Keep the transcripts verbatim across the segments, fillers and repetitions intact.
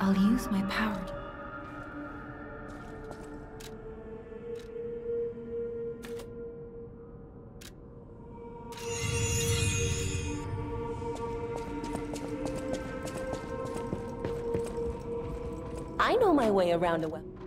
I'll use my power to... I know my way around a well.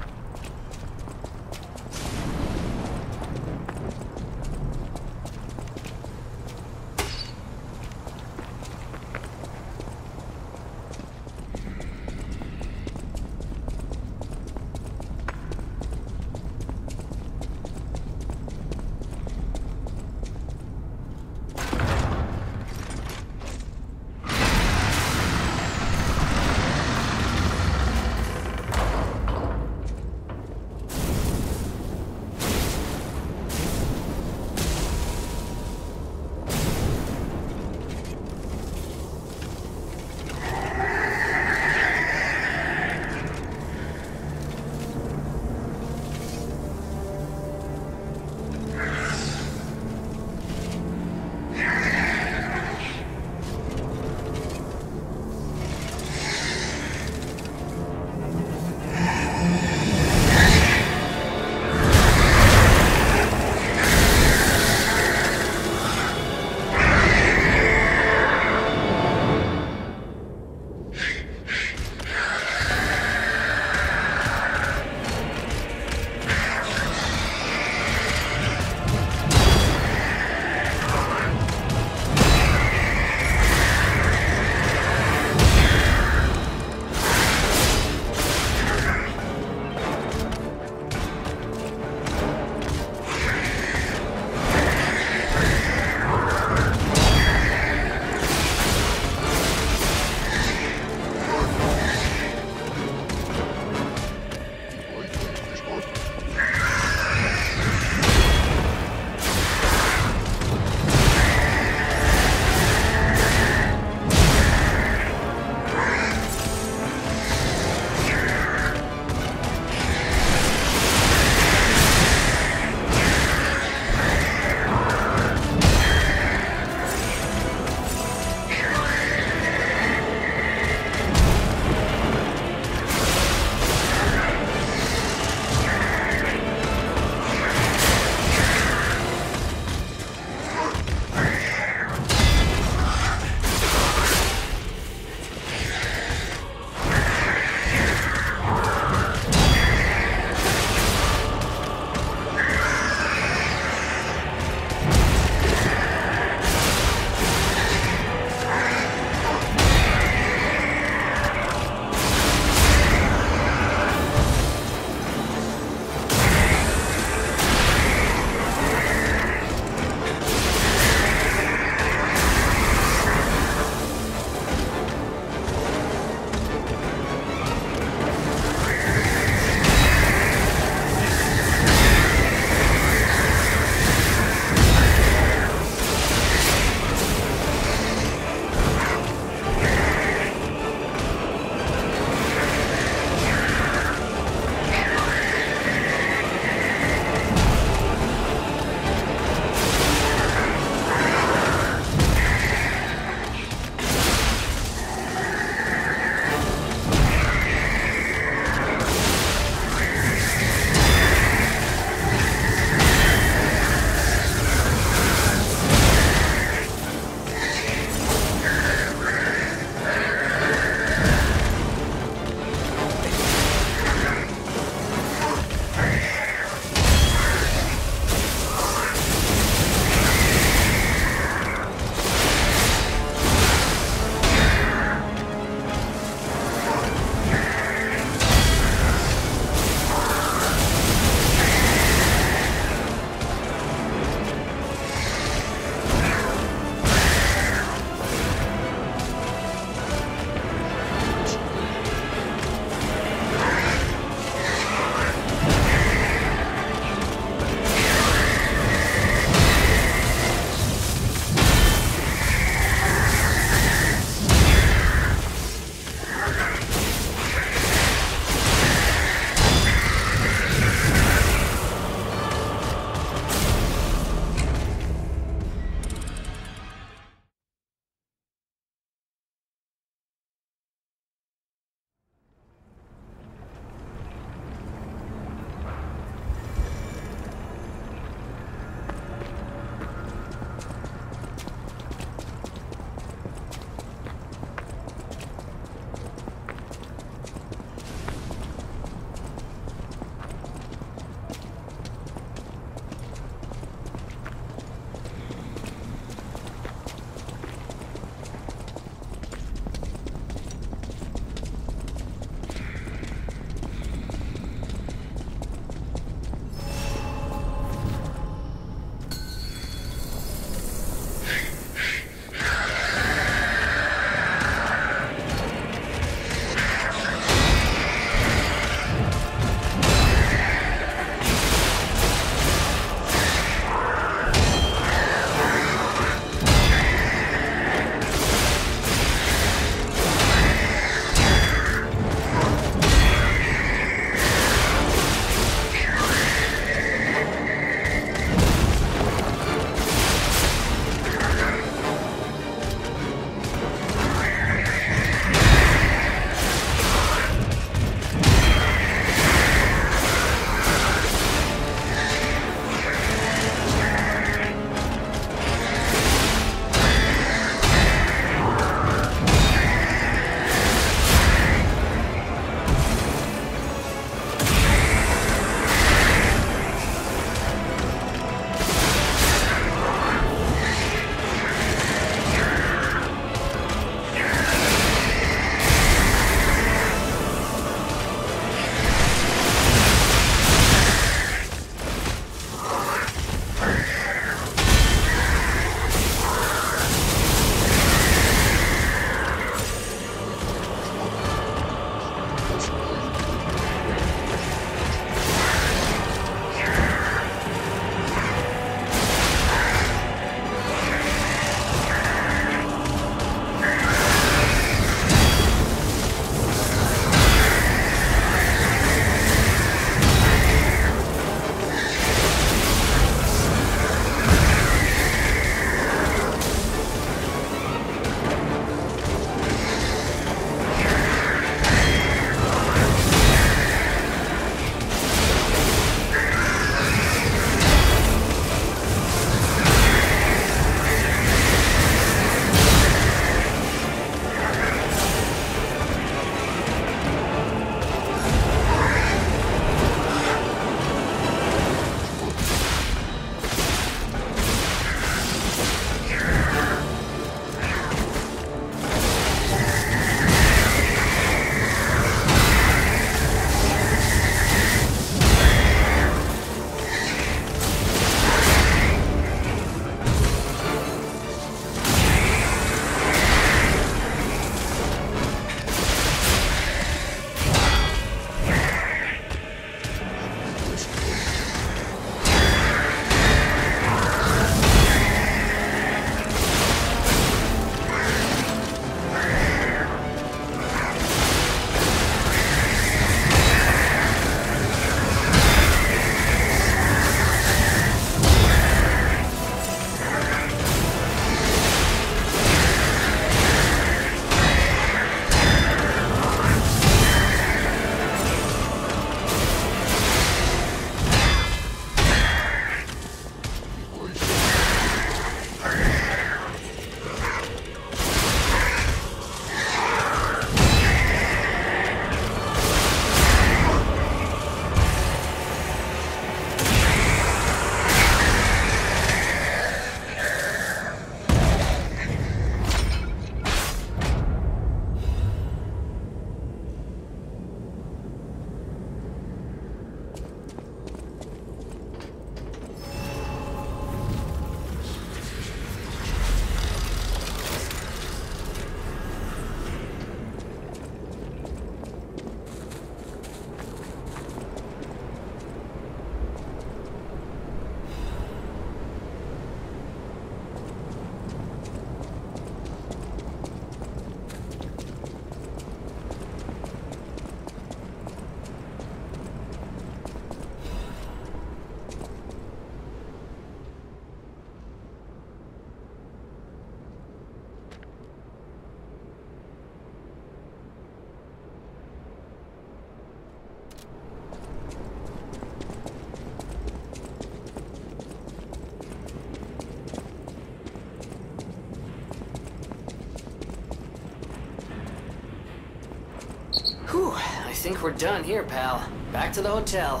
Whew, I think we're done here, pal. Back to the hotel.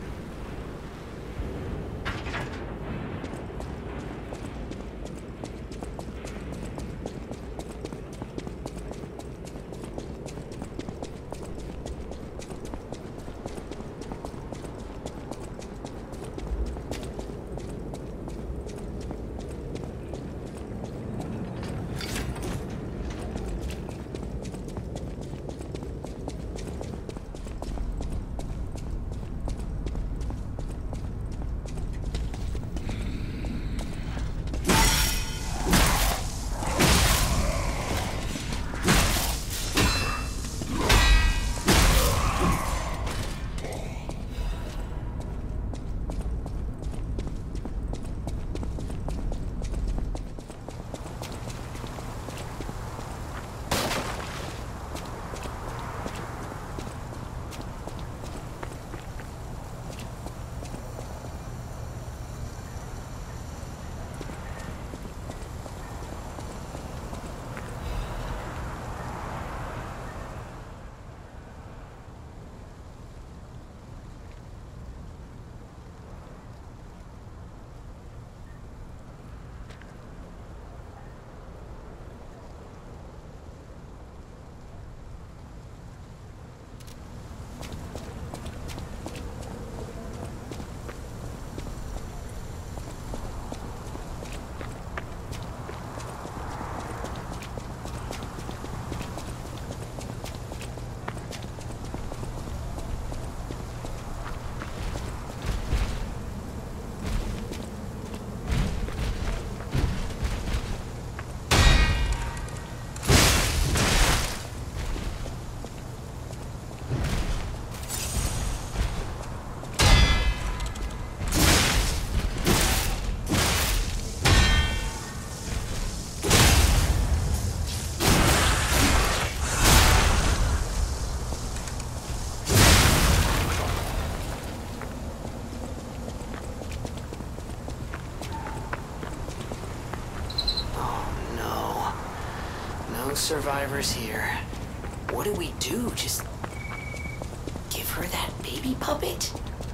Survivors here. What do we do? Just give her that baby puppet?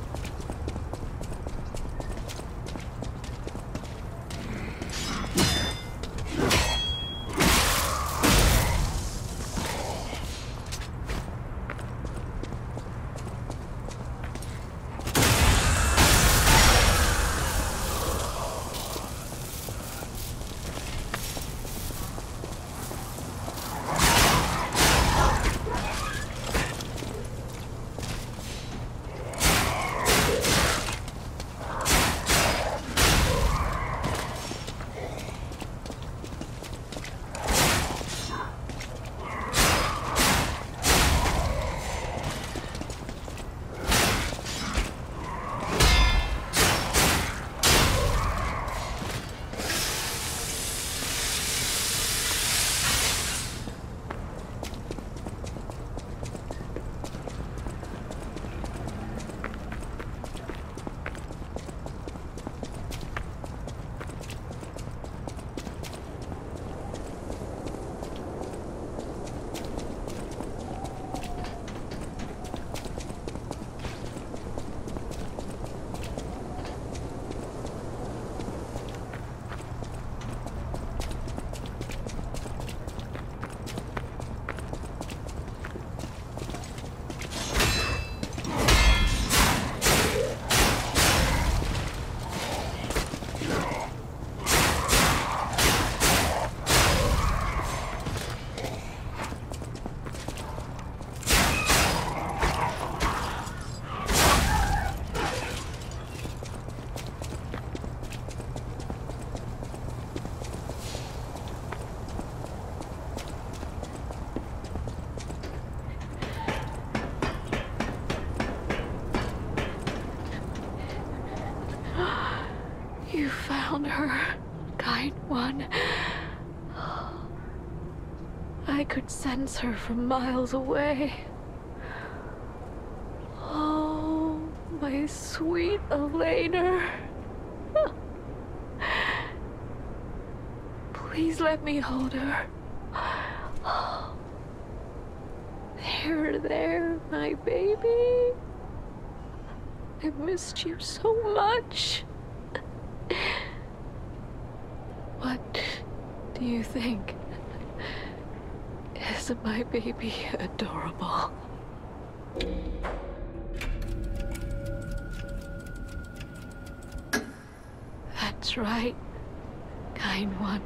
You found her, kind one. I could sense her from miles away. Oh, my sweet Elena. Please let me hold her. There, there, my baby. I missed you so much. What do you think? Isn't my baby adorable? That's right, kind one.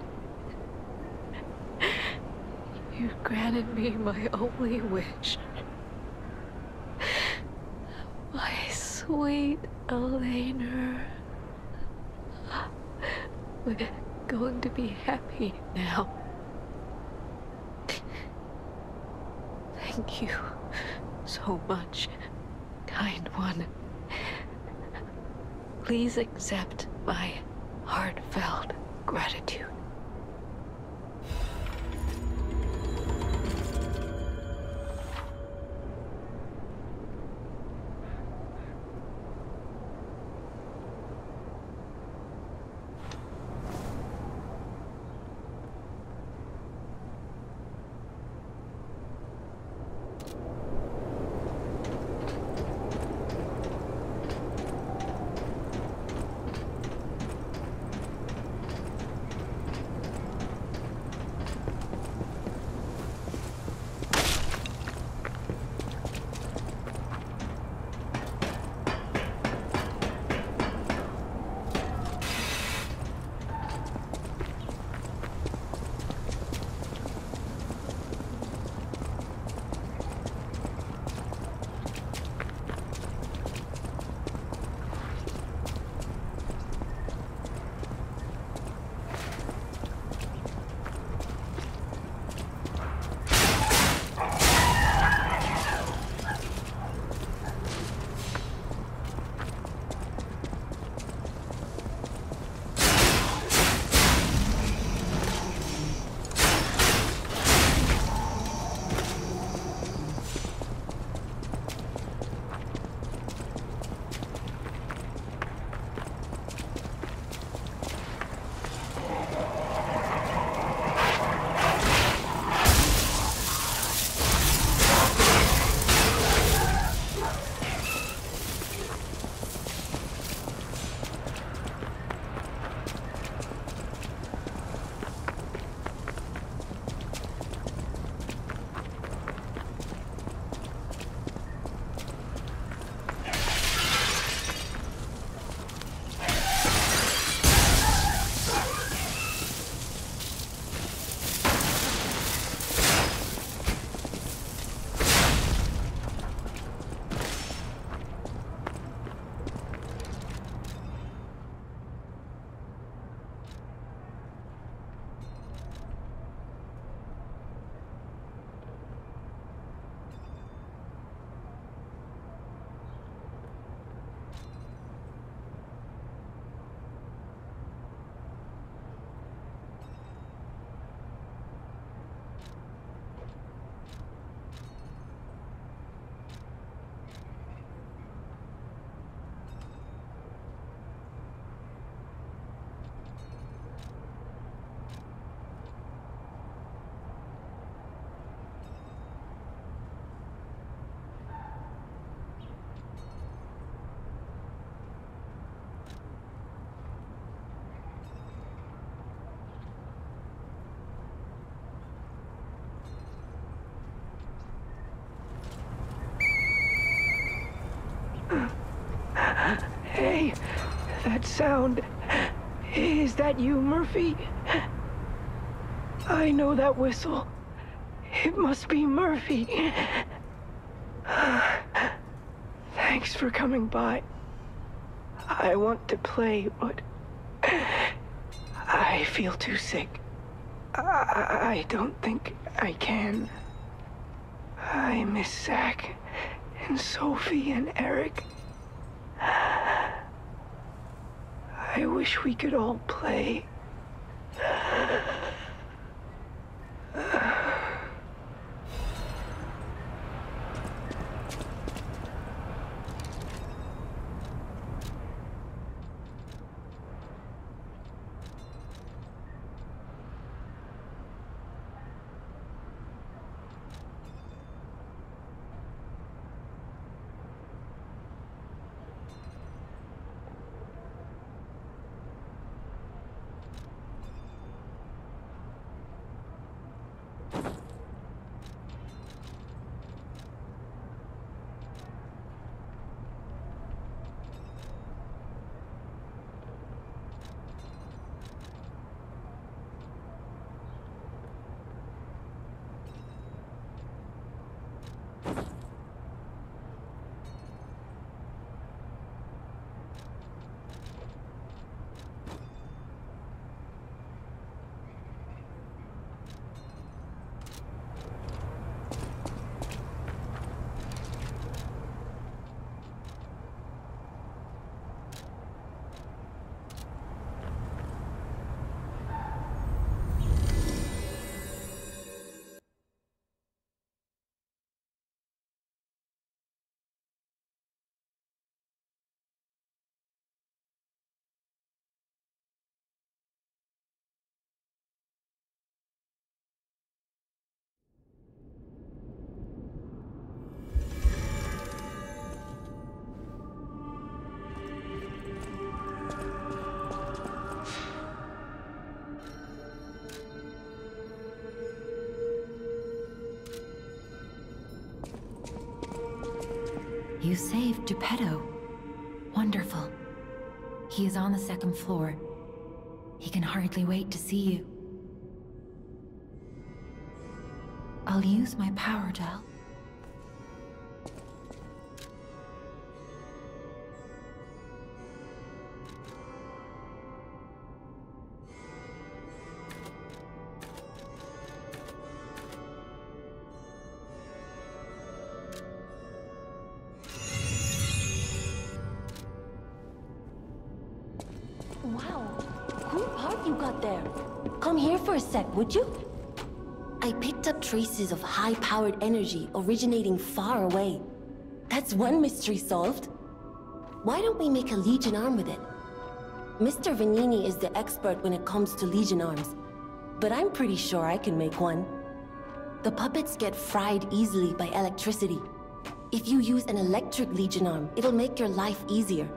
You granted me my only wish. My sweet Elena. We're going to be happy now. Thank you so much, kind one. Please accept my heartfelt gratitude. Hey, that sound. Is that you, Murphy? I know that whistle. It must be Murphy. Thanks for coming by. I want to play, but I feel too sick. I, I don't think I can. I miss Zach and Sophie and Eric. I wish we could all play. You saved Geppetto. Wonderful. He is on the second floor. He can hardly wait to see you. I'll use my power gel. Wow, cool part you got there. Come here for a sec, would you? I picked up traces of high-powered energy originating far away. That's one mystery solved. Why don't we make a Legion arm with it? Mister Venini is the expert when it comes to Legion arms, but I'm pretty sure I can make one. The puppets get fried easily by electricity. If you use an electric Legion arm, it'll make your life easier.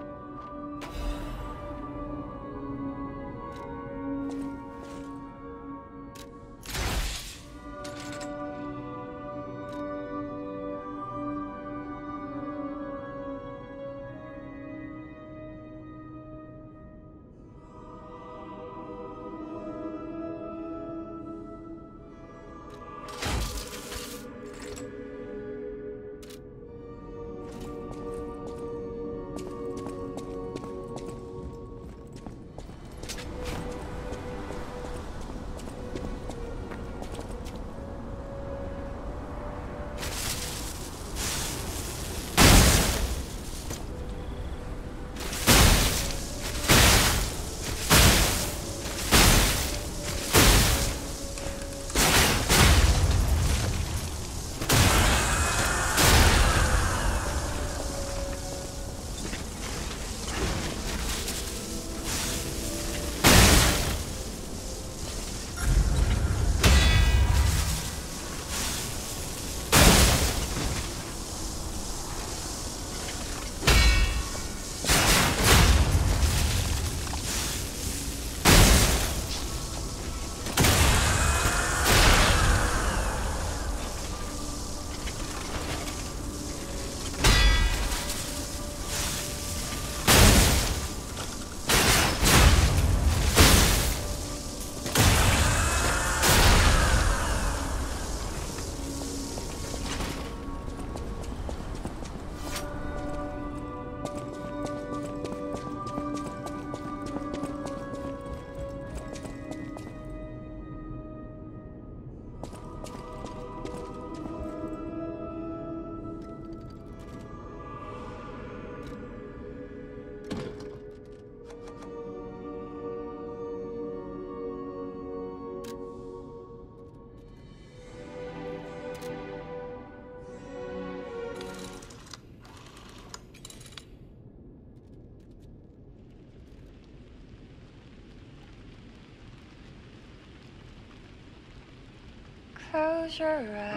Close your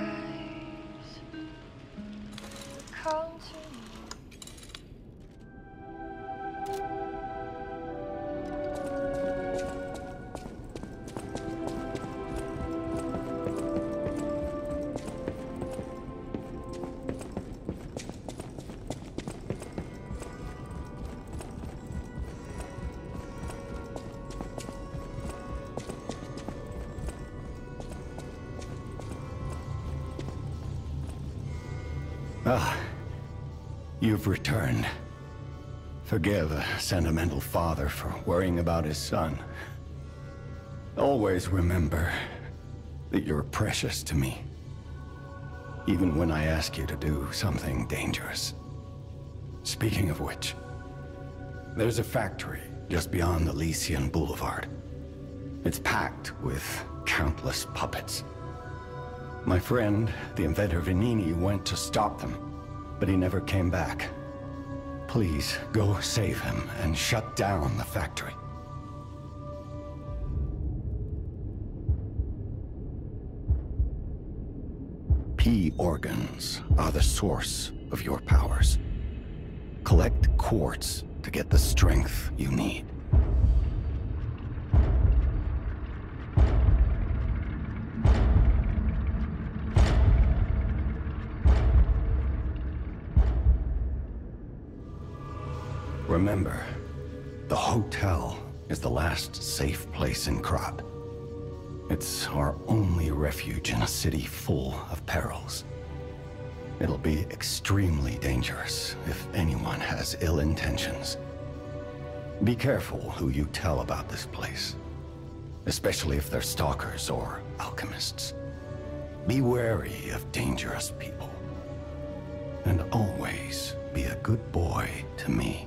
eyes. Come to me. Ah, you've returned. Forgive a sentimental father for worrying about his son. Always remember that you're precious to me, even when I ask you to do something dangerous. Speaking of which, there's a factory just beyond Elysian Boulevard. It's packed with countless puppets. My friend, the inventor Venini, went to stop them, but he never came back. Please, go save him and shut down the factory. P organs are the source of your powers. Collect quartz to get the strength you need. Remember, the hotel is the last safe place in Krat. It's our only refuge in a city full of perils. It'll be extremely dangerous if anyone has ill intentions. Be careful who you tell about this place, especially if they're stalkers or alchemists. Be wary of dangerous people. And always be a good boy to me.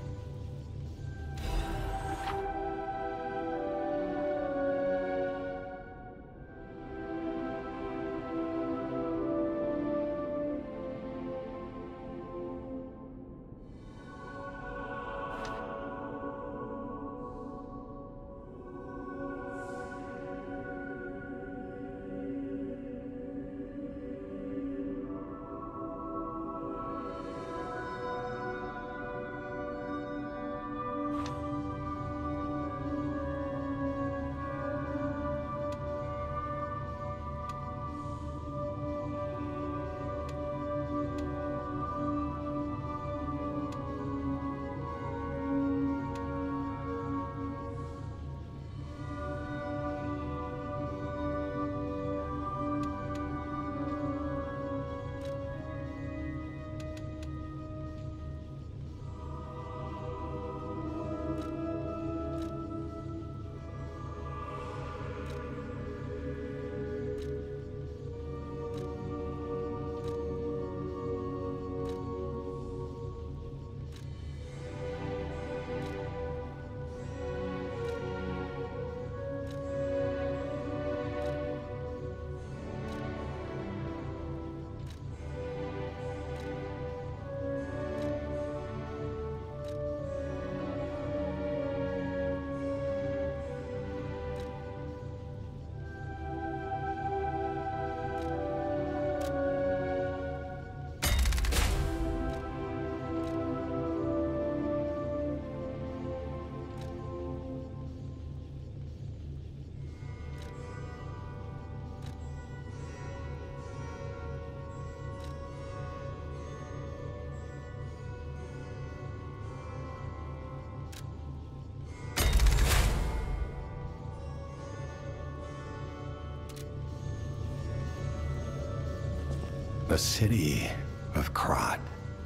The city of Krat.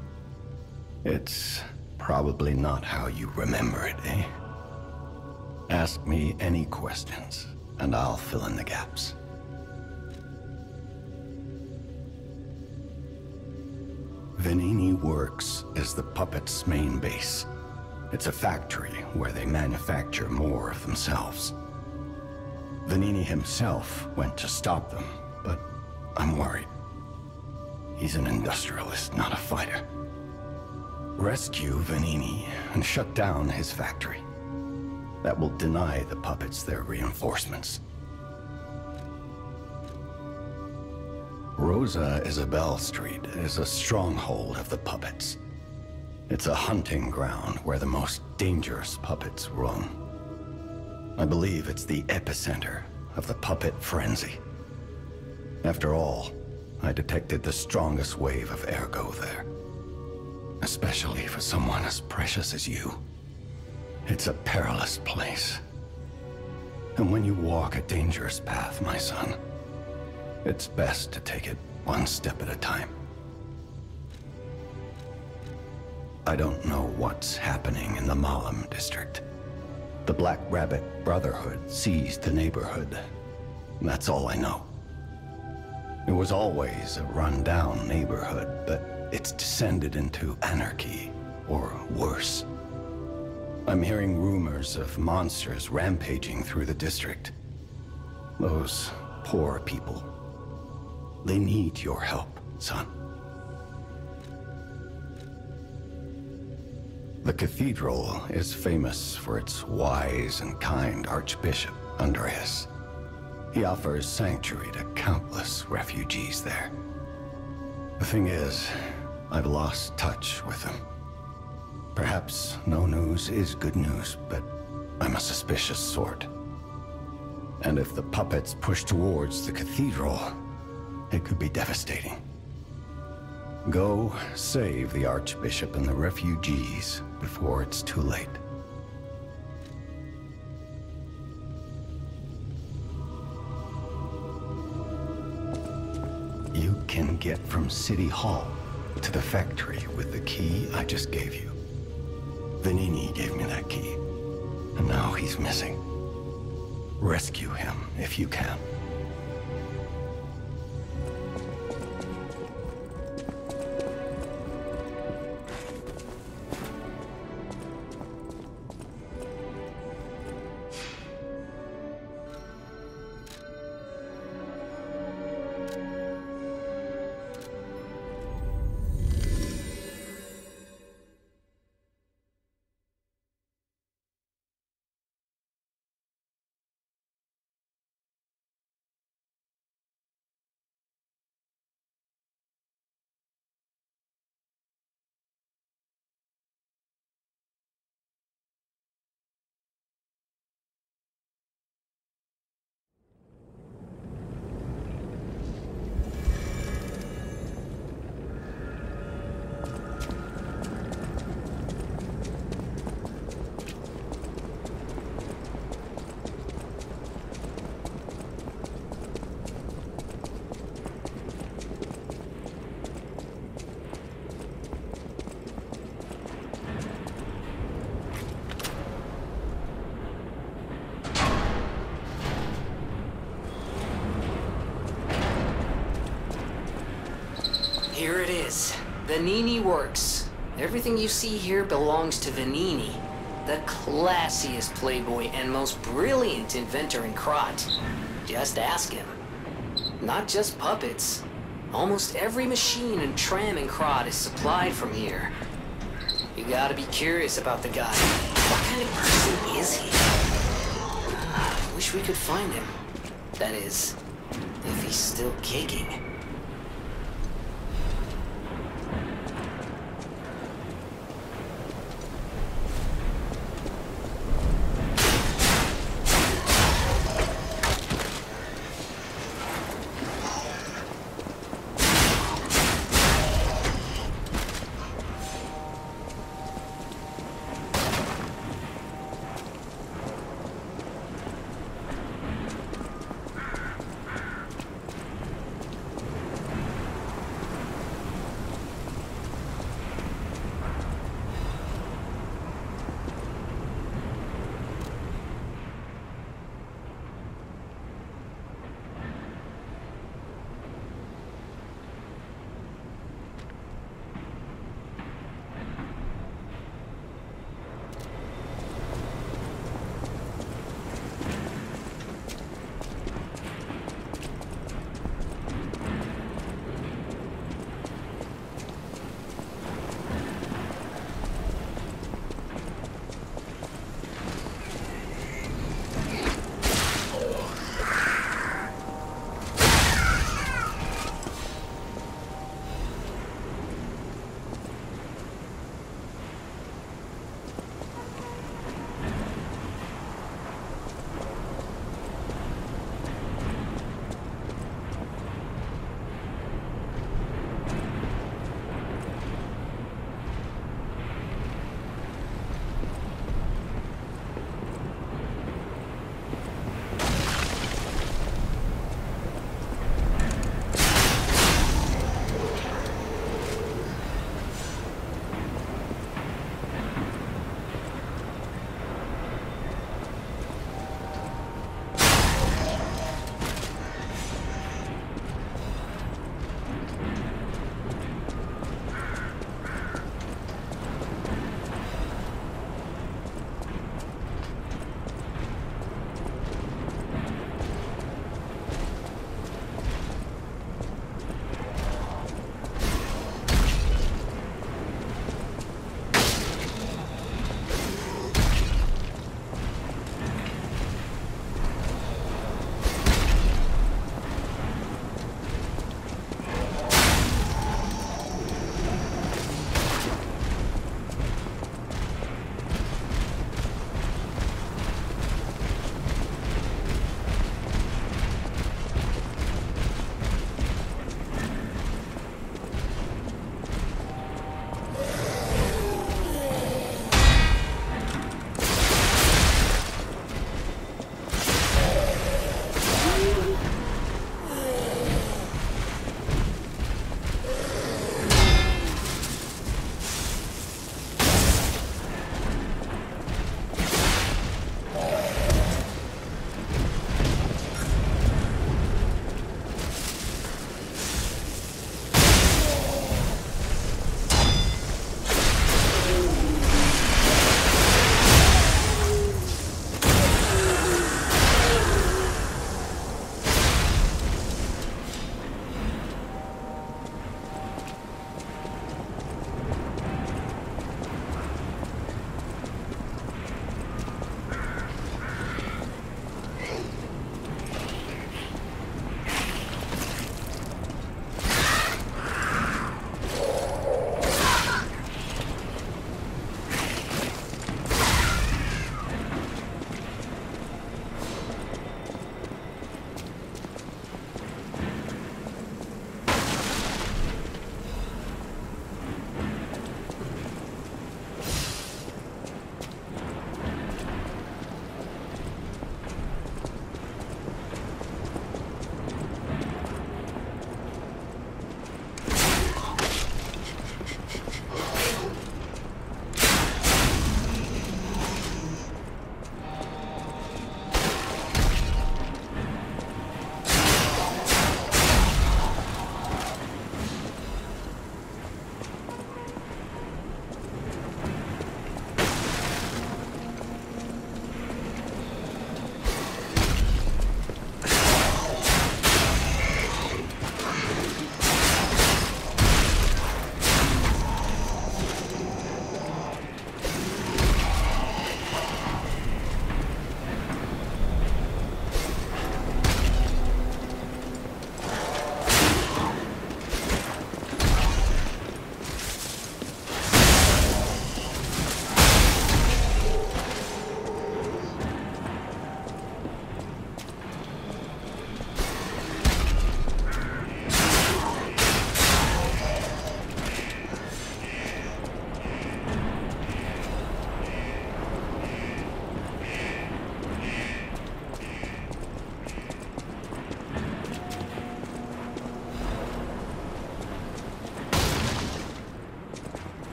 It's probably not how you remember it, eh? Ask me any questions, and I'll fill in the gaps. Venigni Works is the puppet's main base. It's a factory where they manufacture more of themselves. Venigni himself went to stop them, but I'm worried. He's an industrialist, not a fighter. Rescue Venigni and shut down his factory. That will deny the puppets their reinforcements. Rosa Isabelle Street is a stronghold of the puppets. It's a hunting ground where the most dangerous puppets roam. I believe it's the epicenter of the puppet frenzy. After all, I detected the strongest wave of ergo there. Especially for someone as precious as you. It's a perilous place. And when you walk a dangerous path, my son, it's best to take it one step at a time. I don't know what's happening in the Malum district. The Black Rabbit Brotherhood seized the neighborhood. That's all I know. It was always a run-down neighborhood, but it's descended into anarchy, or worse. I'm hearing rumors of monsters rampaging through the district. Those poor people. They need your help, son. The cathedral is famous for its wise and kind Archbishop, Andreas. He offers sanctuary to countless refugees there. The thing is, I've lost touch with him. Perhaps no news is good news, but I'm a suspicious sort. And if the puppets push towards the cathedral, it could be devastating. Go save the Archbishop and the refugees before it's too late. You can get from City Hall to the factory with the key I just gave you. Venigni gave me that key, and now he's missing. Rescue him if you can. Here it is. Venigni Works. Everything you see here belongs to Venigni, the classiest playboy and most brilliant inventor in Krat. Just ask him. Not just puppets. Almost every machine and tram in Krat is supplied from here. You gotta be curious about the guy. What kind of person is he? I wish we could find him. That is, if he's still kicking.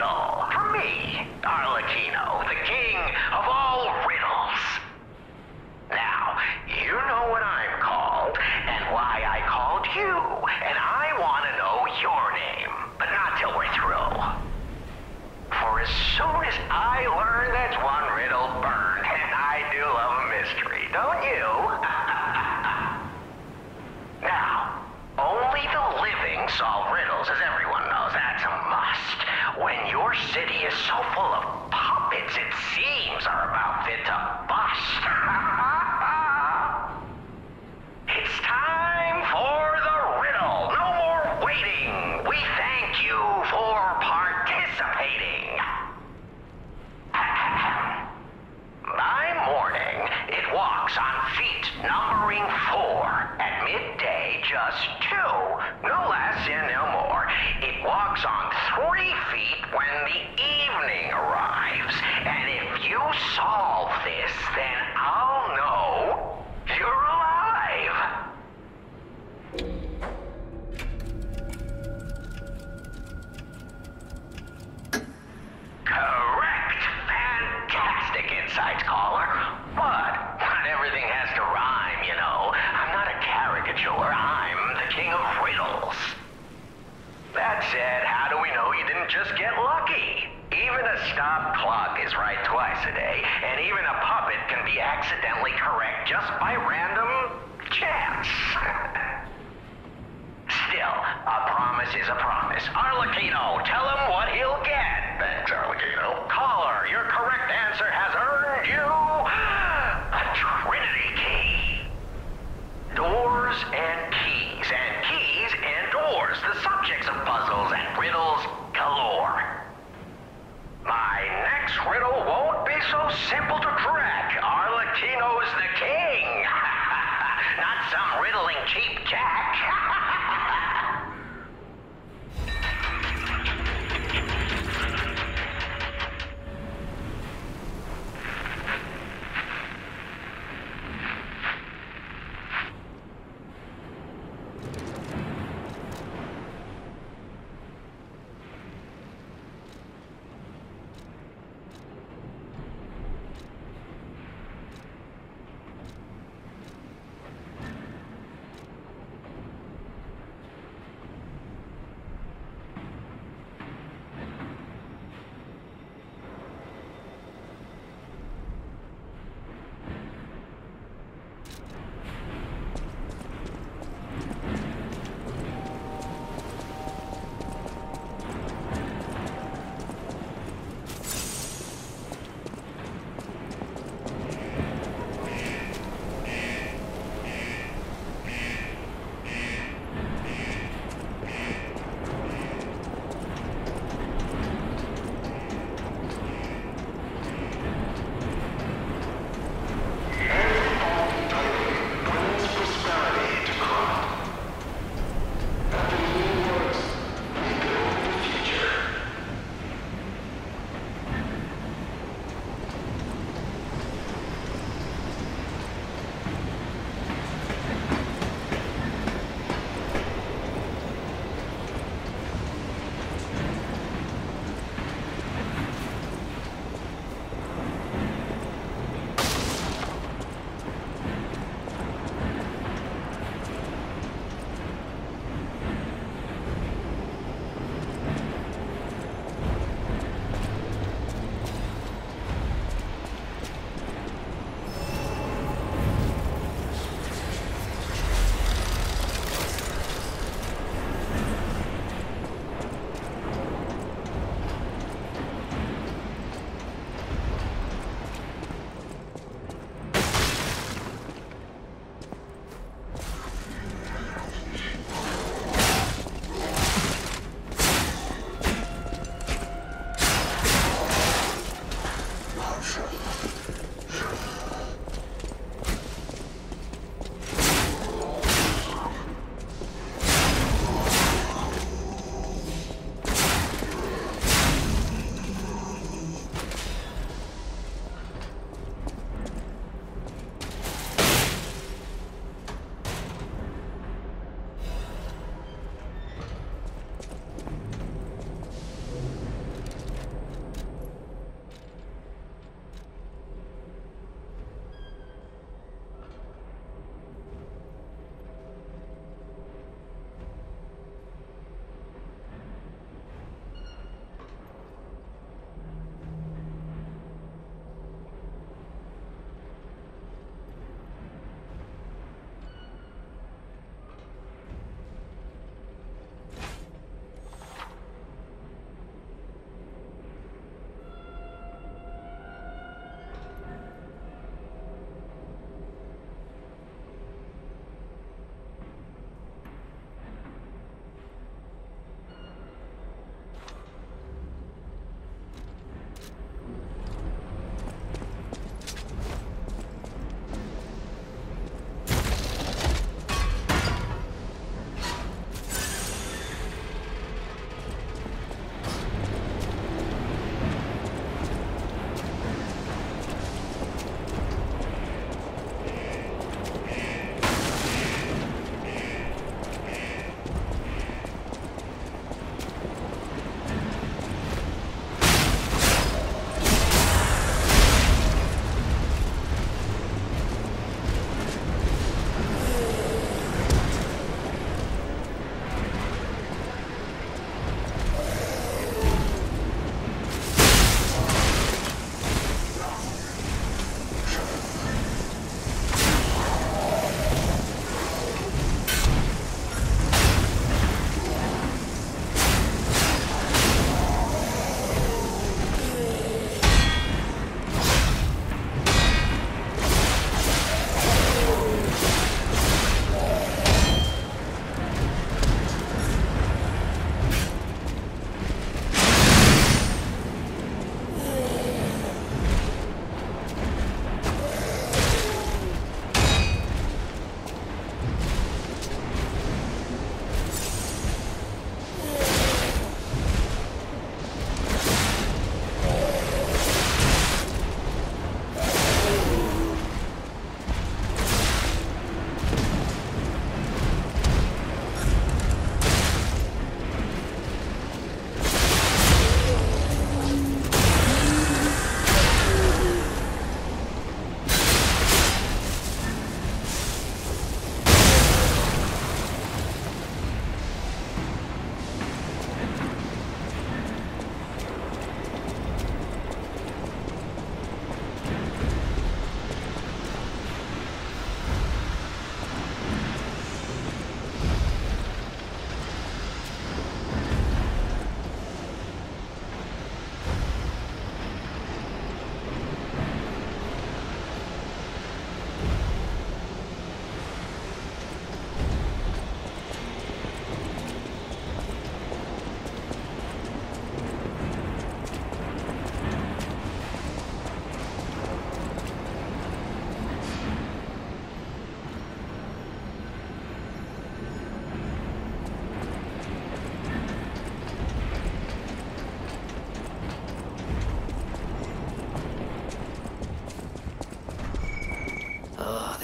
riddle for me, Arlecchino, the king of all riddles. Now, you know what I'm called, and why I called you, and I want to know your name, but not till we're through. For as soon as I learn that's one riddle burned, and I do love a mystery, don't you? Now, only the living solve riddles, as everyone knows. That's a must. When your city is so full of puppets, it seems are about fit to bust. It's time for the riddle. No more waiting. We thank you for participating. By morning, it walks on feet numbering four. At midday, just two. No less and no more. It walks on three feet when the evening arrives. And if you solve this, then I'll know you're alive. Correct. Fantastic insights, caller. But not everything has to rhyme, you know. I'm not a caricature. I'm the king of riddles. That said, how do we know you didn't just get lucky? Even a stopped clock is right twice a day, and even a puppet can be accidentally correct just by random chance. Still, a promise is a promise. Arlecchino, tell him what he'll get. Thanks, Arlecchino. Caller, your correct answer has earned you a Trinity key. Doors and keys, and keys and doors, the subjects of puzzles and riddles galore. My next riddle won't be so simple to crack. Arlecchino's the king. Not some riddling cheap jack.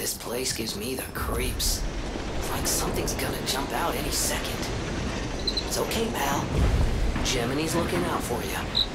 This place gives me the creeps. It's like something's gonna jump out any second. It's okay, pal. Gemini's looking out for you.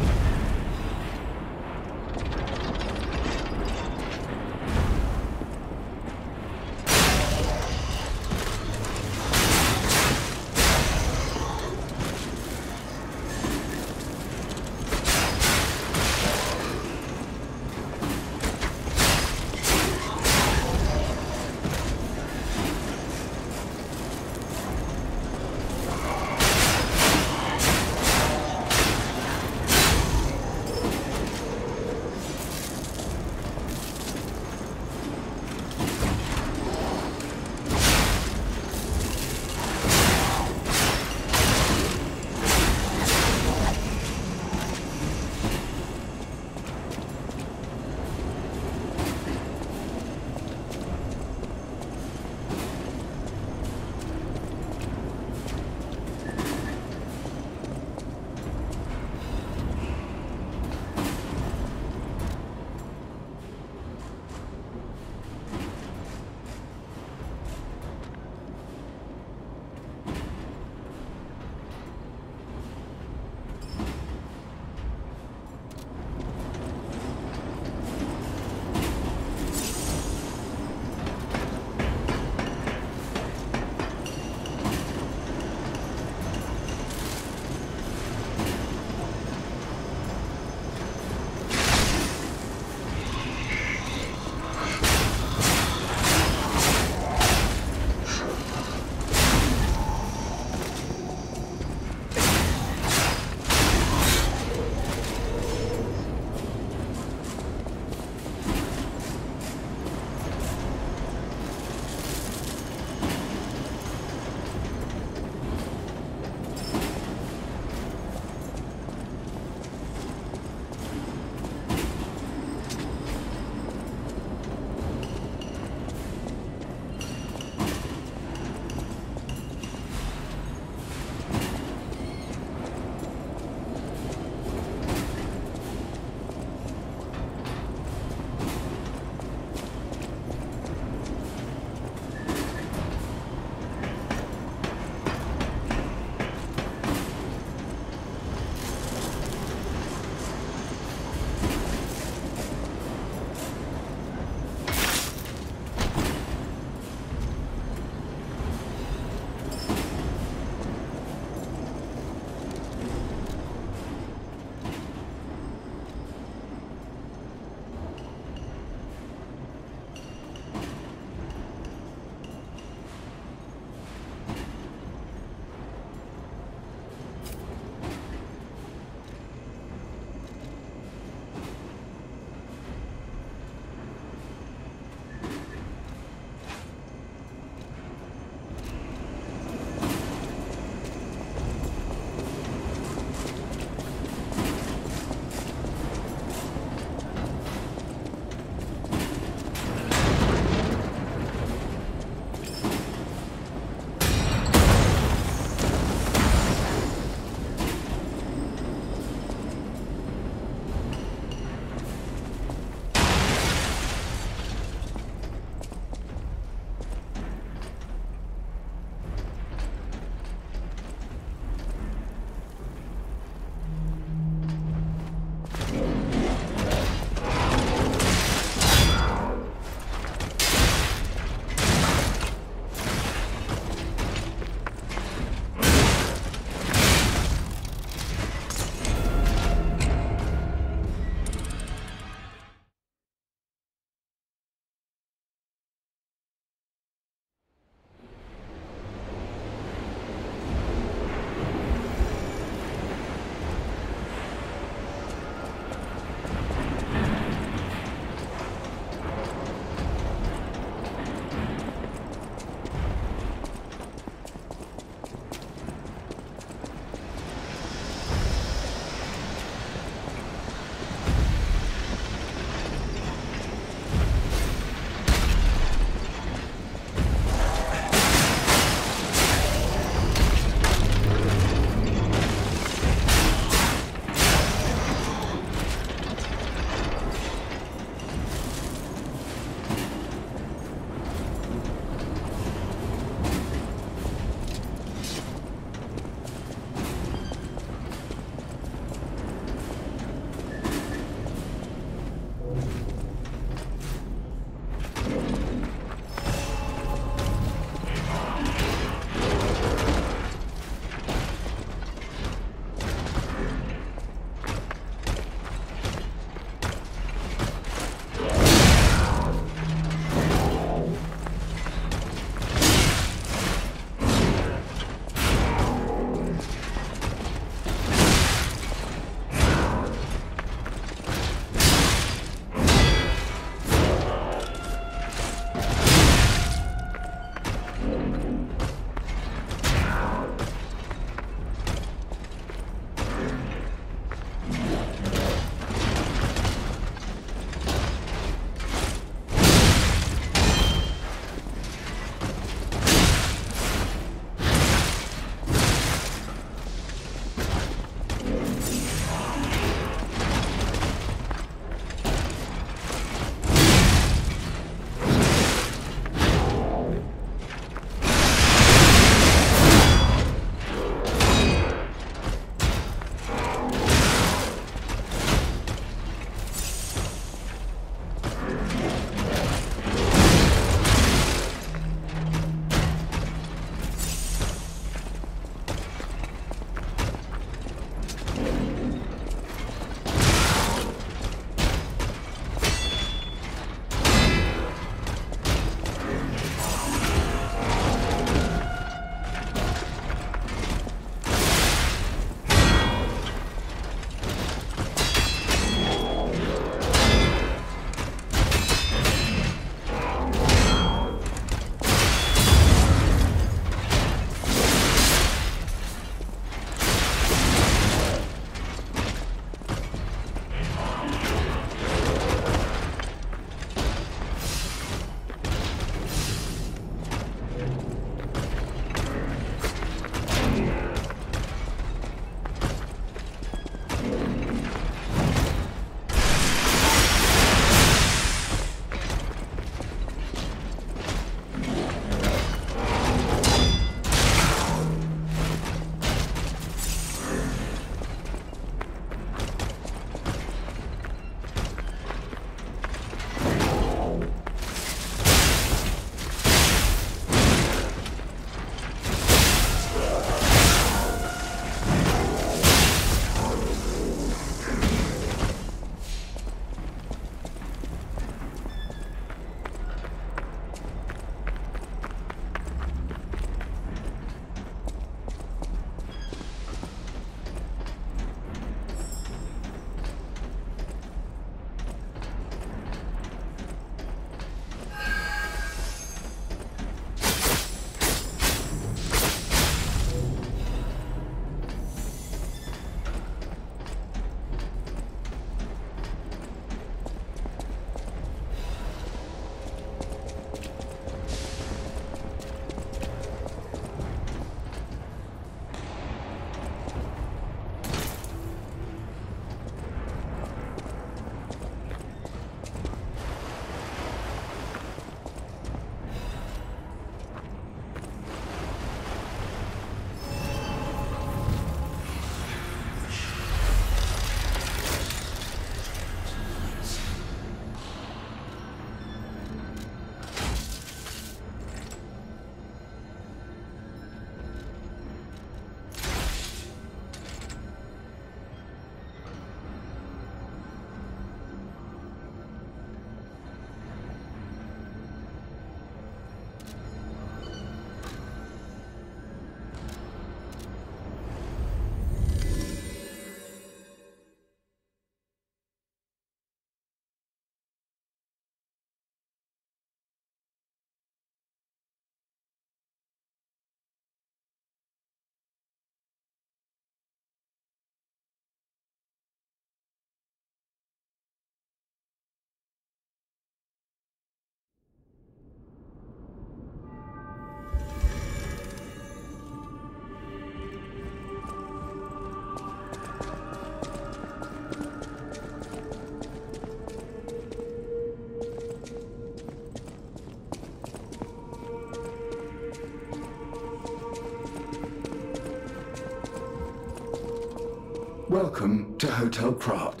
Welcome to Hotel Krat.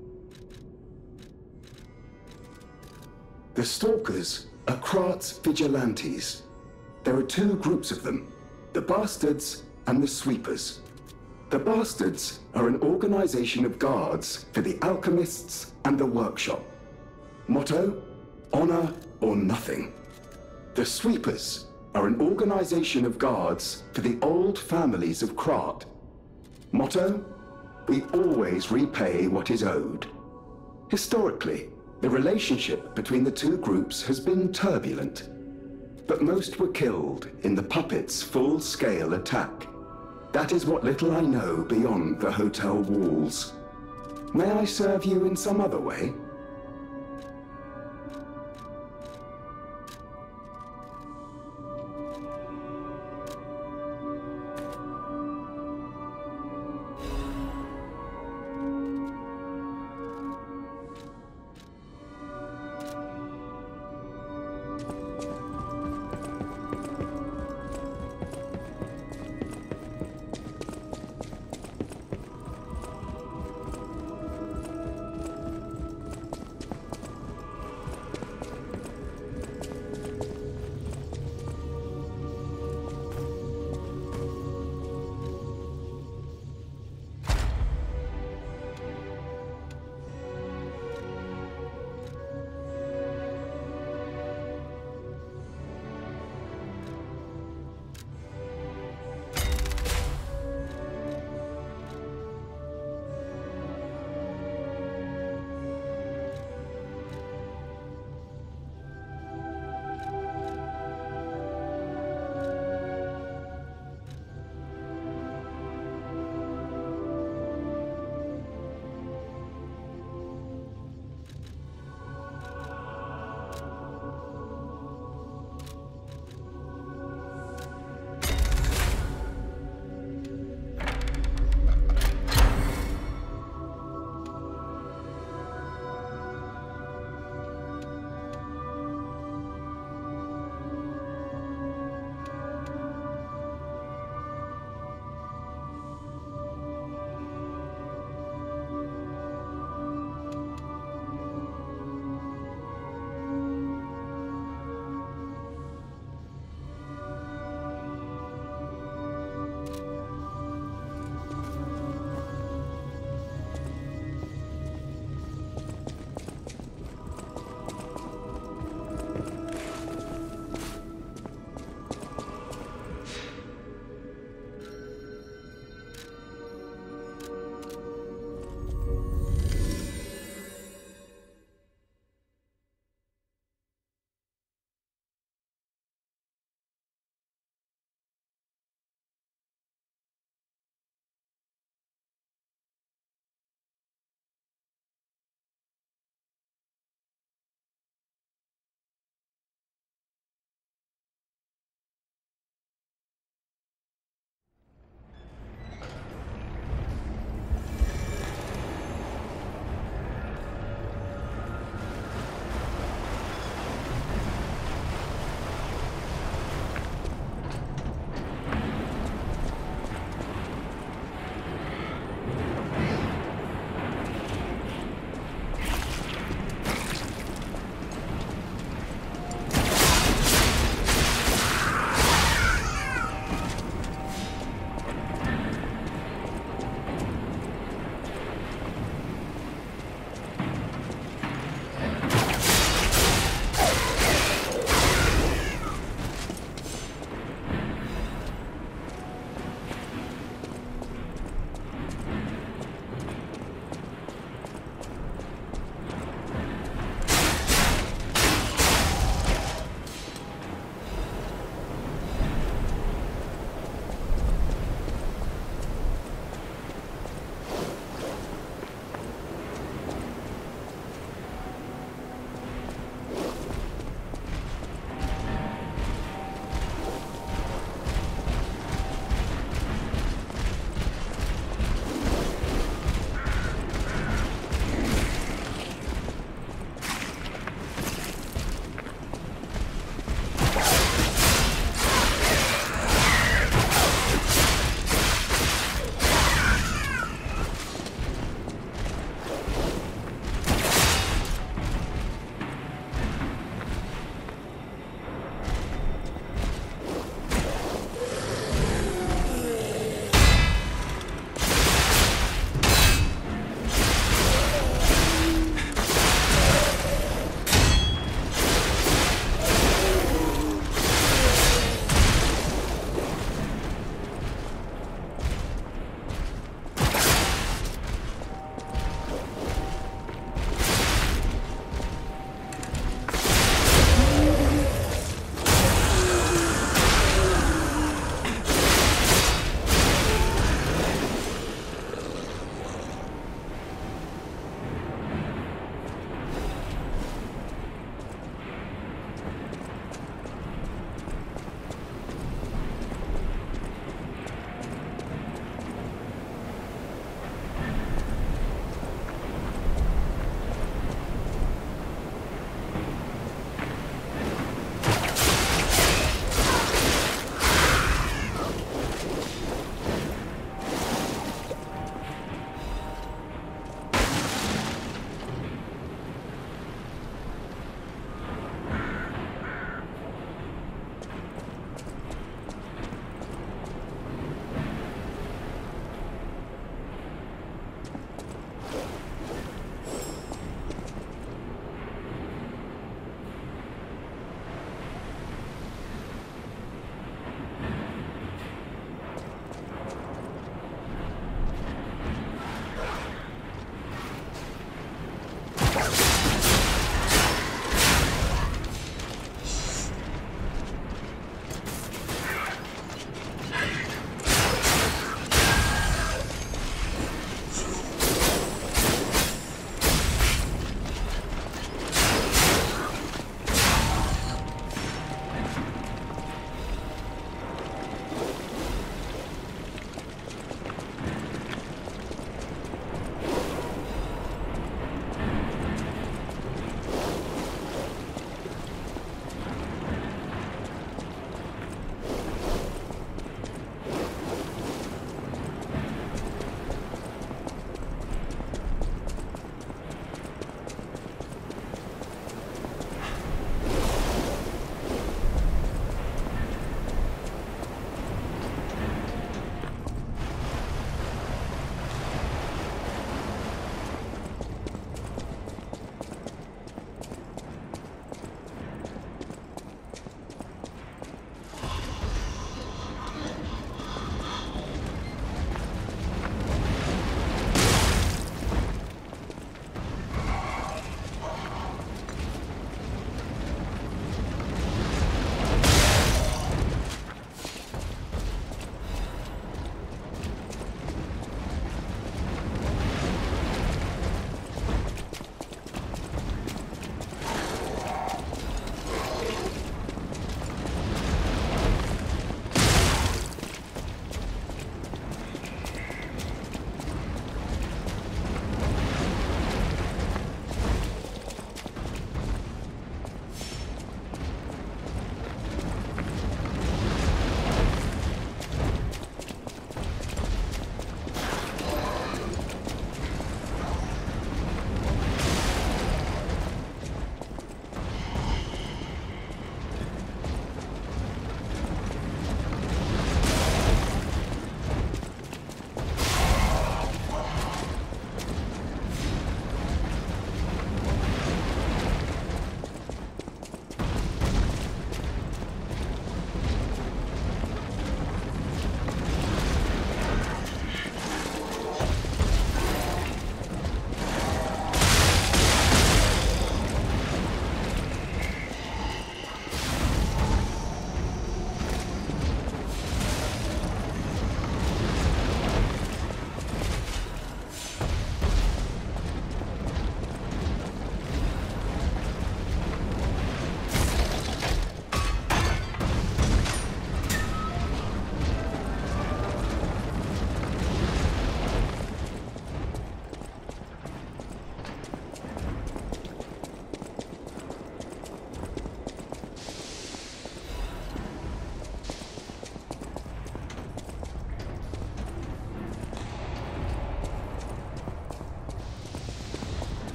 The Stalkers are Krat's vigilantes. There are two groups of them, the Bastards and the Sweepers. The Bastards are an organization of guards for the Alchemists and the Workshop. Motto, honor or nothing. The Sweepers are an organization of guards for the old families of Krat. Motto, we always repay what is owed. Historically, the relationship between the two groups has been turbulent, but most were killed in the puppets' full-scale attack. That is what little I know beyond the hotel walls. May I serve you in some other way?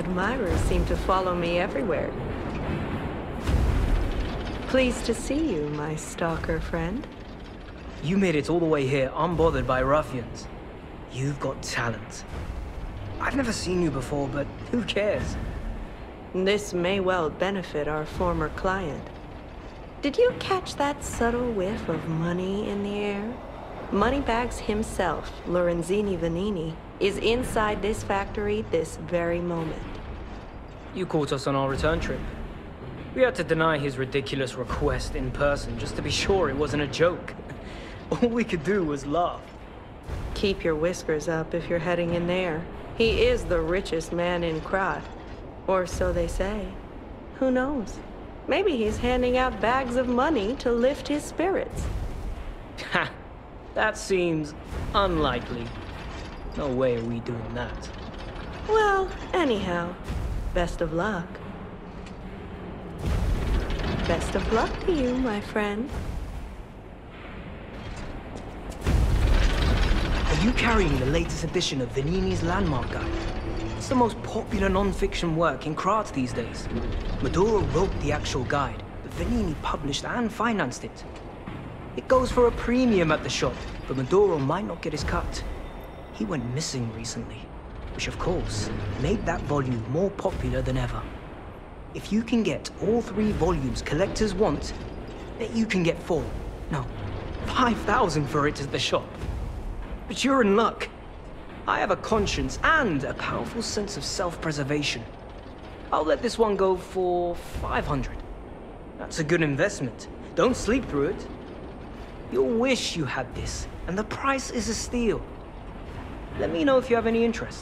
admirers seem to follow me everywhere. Pleased to see you, my stalker friend. You made it all the way here unbothered by ruffians. You've got talent. I've never seen you before, but who cares? This may well benefit our former client. Did you catch that subtle whiff of money in the air? Moneybags himself, Lorenzini Vanini, is inside this factory this very moment. You caught us on our return trip. We had to deny his ridiculous request in person just to be sure it wasn't a joke. All we could do was laugh. Keep your whiskers up if you're heading in there. He is the richest man in Krat. Or so they say. Who knows? Maybe he's handing out bags of money to lift his spirits. Ha! That seems unlikely. No way are we doing that. Well, anyhow, best of luck. Best of luck to you, my friend. Are you carrying the latest edition of Vanini's Landmark Guide? It's the most popular non-fiction work in Krat these days. Maduro wrote the actual guide, but Vanini published and financed it. It goes for a premium at the shop, but Maduro might not get his cut. He went missing recently, which of course made that volume more popular than ever. If you can get all three volumes collectors want, bet you can get four, no, five thousand for it at the shop. But you're in luck. I have a conscience and a powerful sense of self-preservation. I'll let this one go for five hundred. That's a good investment. Don't sleep through it. You'll wish you had this, and the price is a steal. Let me know if you have any interest.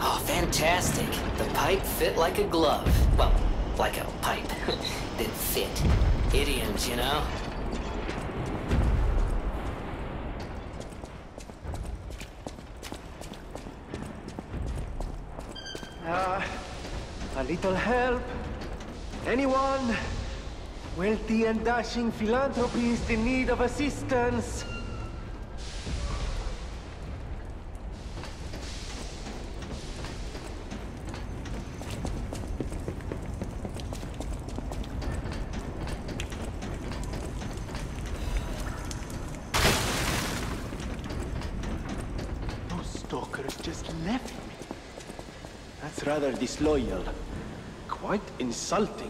Oh, fantastic. The pipe fit like a glove. Well, like a pipe. That fit. Idioms, you know? Ah, uh, a little help. Anyone? Wealthy and dashing philanthropist in need of assistance. Those stalkers just left me. That's rather disloyal. Quite insulting.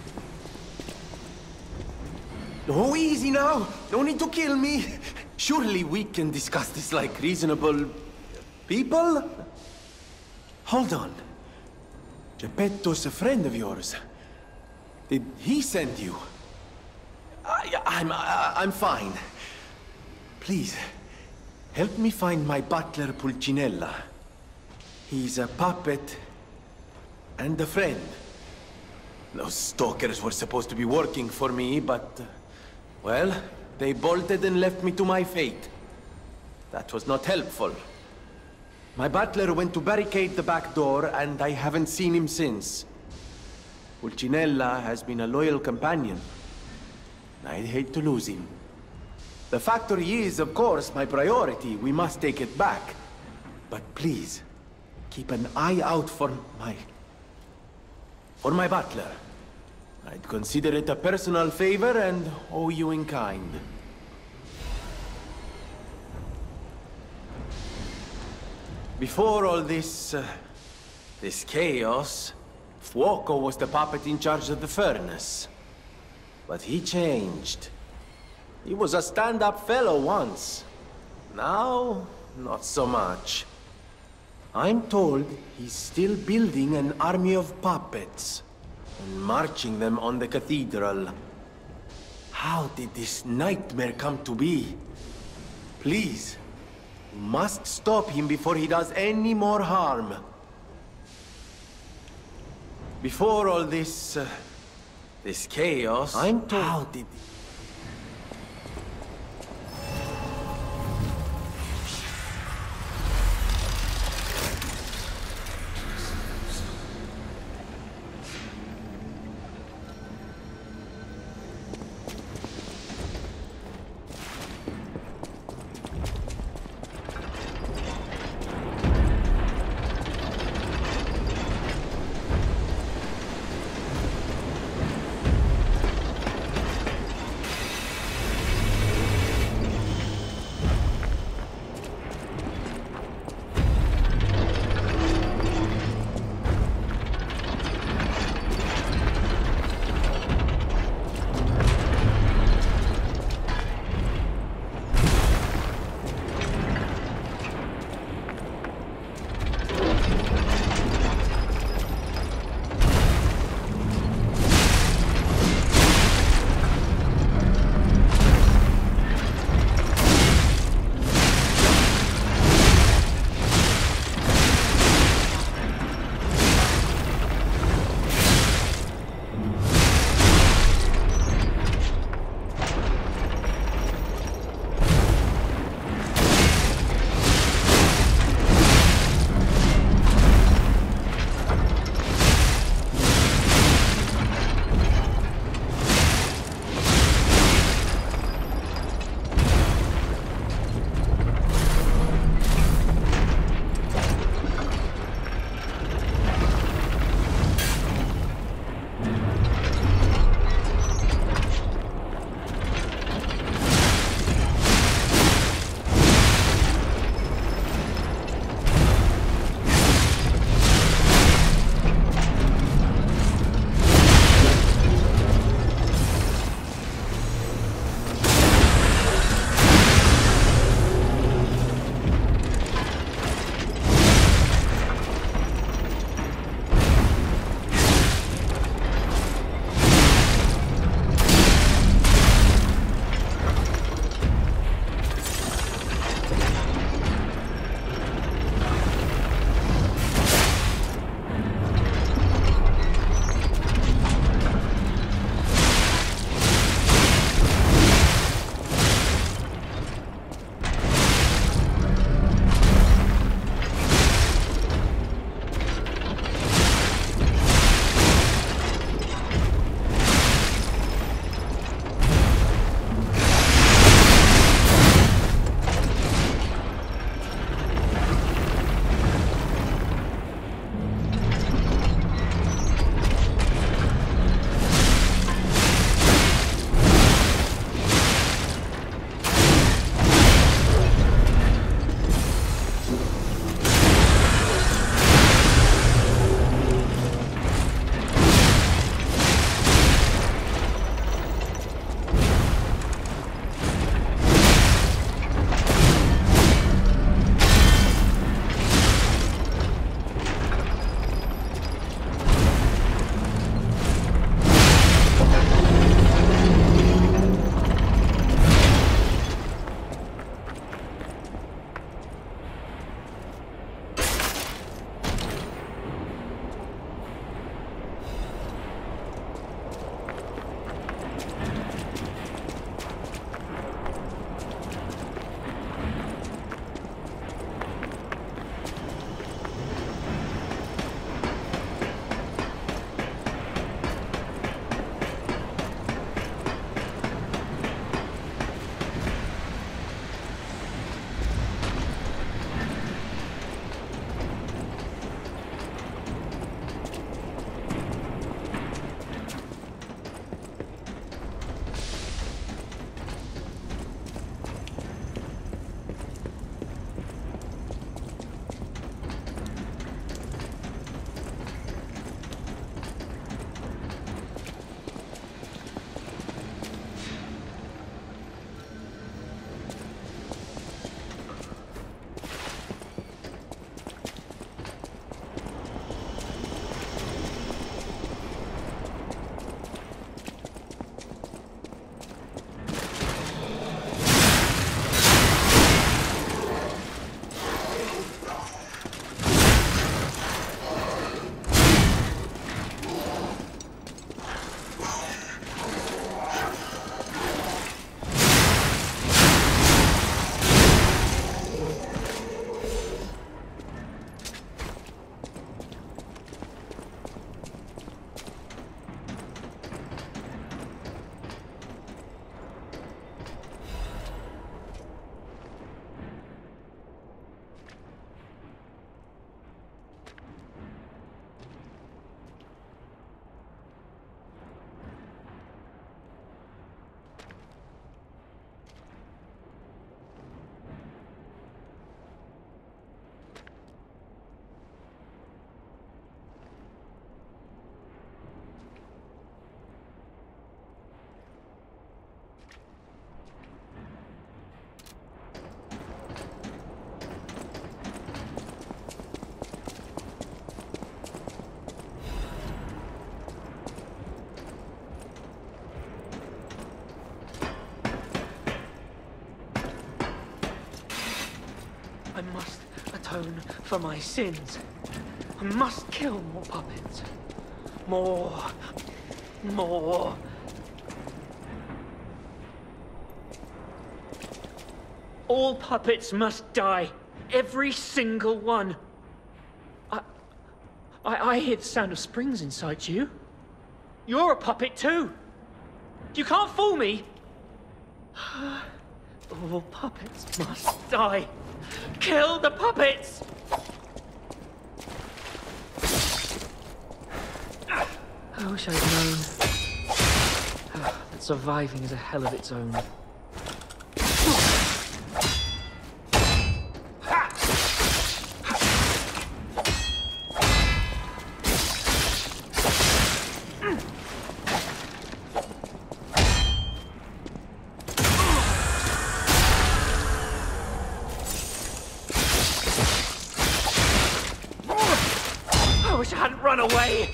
Oh, easy now. No need to kill me. Surely we can discuss this like reasonable people? Hold on. Geppetto's a friend of yours. Did he send you? I, I'm, I, I'm fine. Please, help me find my butler Pulcinella. He's a puppet and a friend. Those stalkers were supposed to be working for me, but... Uh, well, they bolted and left me to my fate. That was not helpful. My butler went to barricade the back door, and I haven't seen him since. Pulcinella has been a loyal companion. I'd hate to lose him. The factory is, of course, my priority. We must take it back. But please, keep an eye out for my... for my butler. I'd consider it a personal favor and owe you in kind. Before all this... Uh, this chaos, Fuoco was the puppet in charge of the furnace. But he changed. He was a stand-up fellow once. Now, not so much. I'm told he's still building an army of puppets and marching them on the cathedral. How did this nightmare come to be? Please, you must stop him before he does any more harm. Before all this... Uh, this chaos... I'm told... How did... atone for my sins. I must kill more puppets. More. More. All puppets must die. Every single one. I, I... I hear the sound of springs inside you. You're a puppet too. You can't fool me. All puppets must die. Kill the puppets! I wish I'd known that surviving is a hell of its own. I wish I hadn't run away!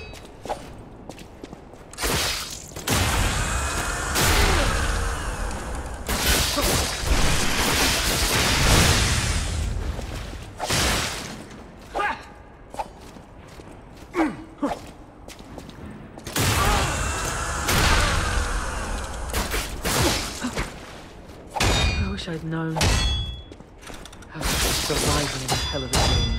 I wish I'd known how surviving is a hell of its own.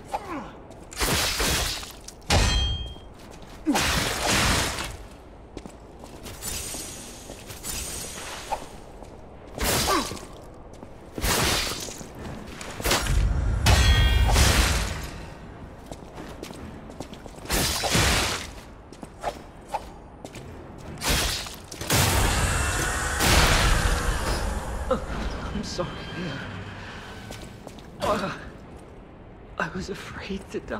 I'm sorry. Uh, I was afraid to die.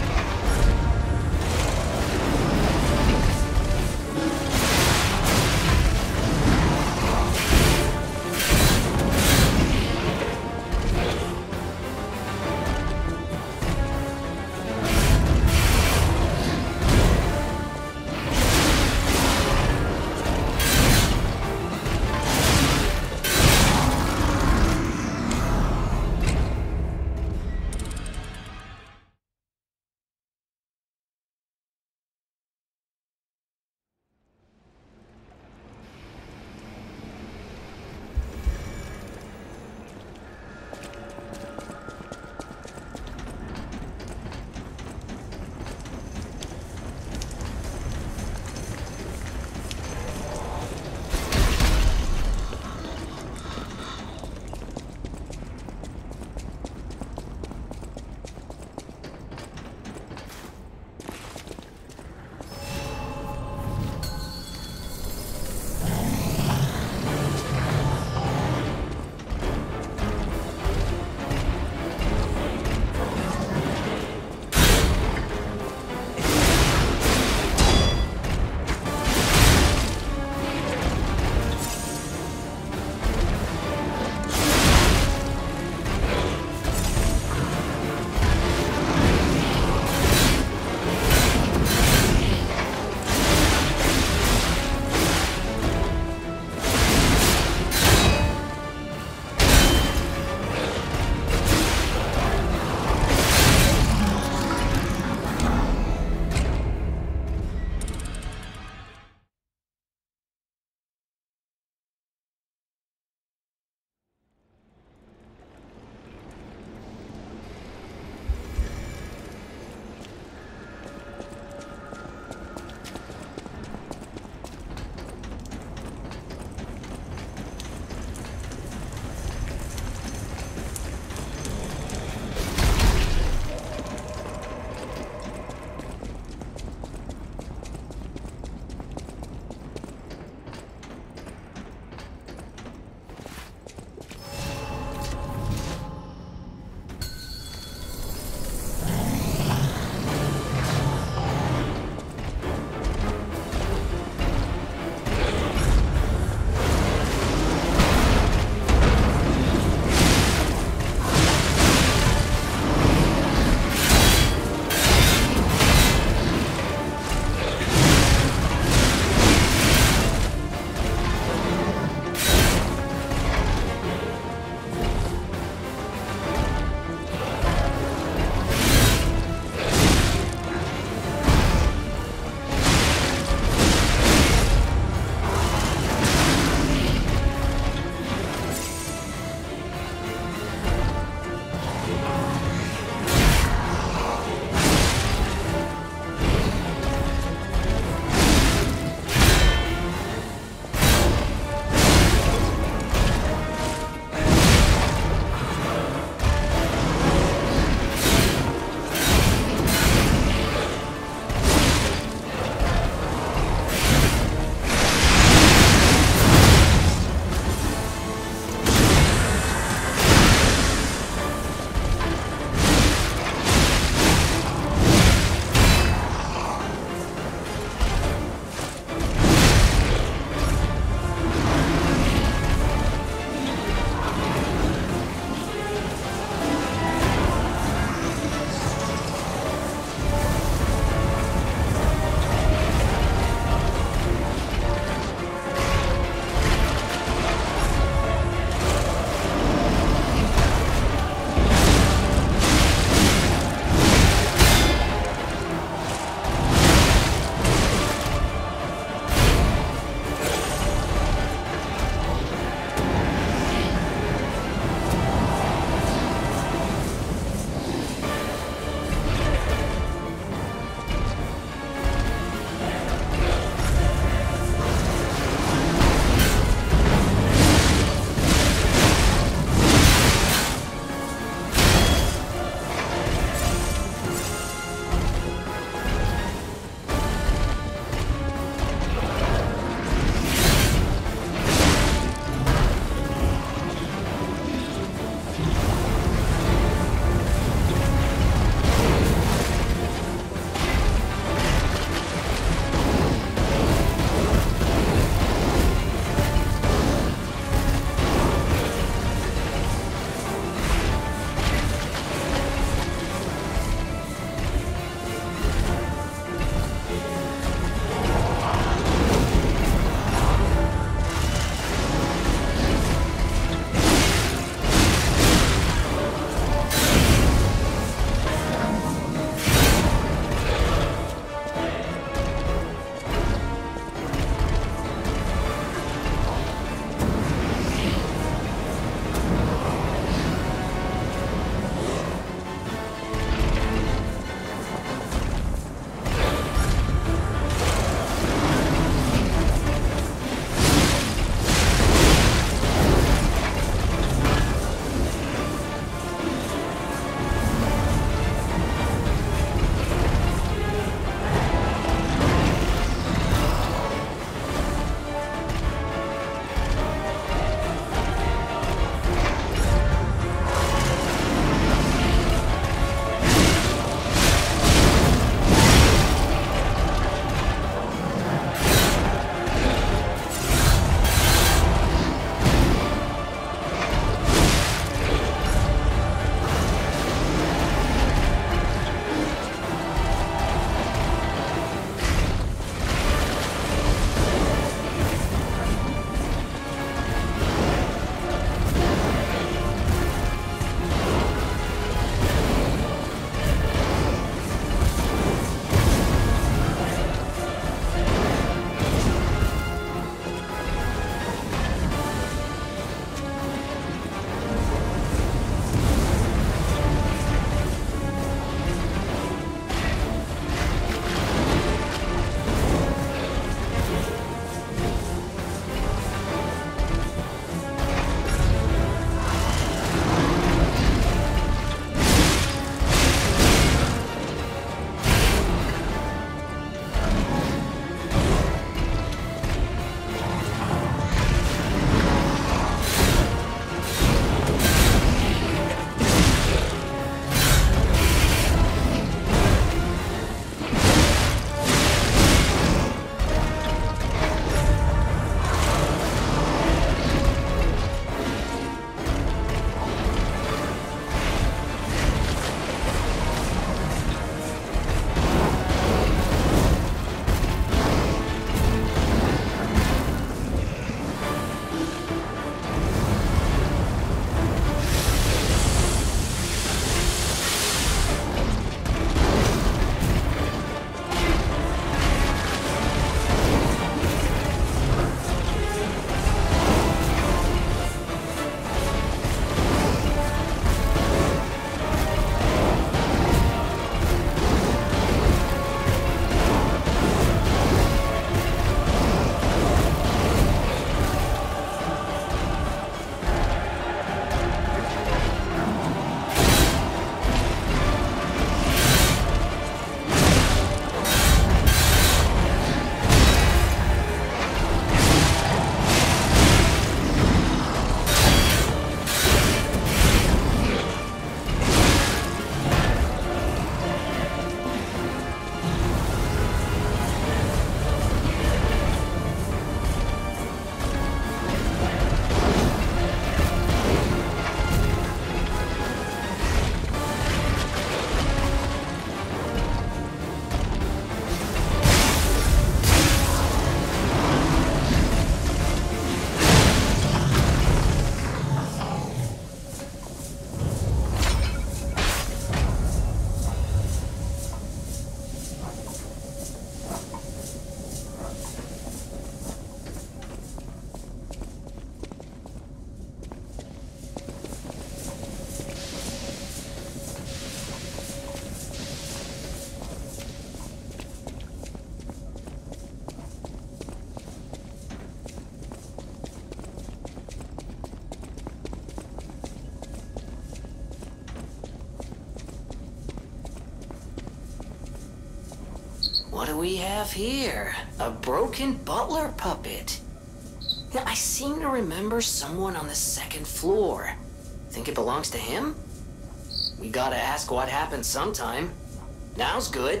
What do we have here? A broken butler puppet. Yeah, I seem to remember someone on the second floor. Think it belongs to him? We gotta ask what happened sometime. Now's good.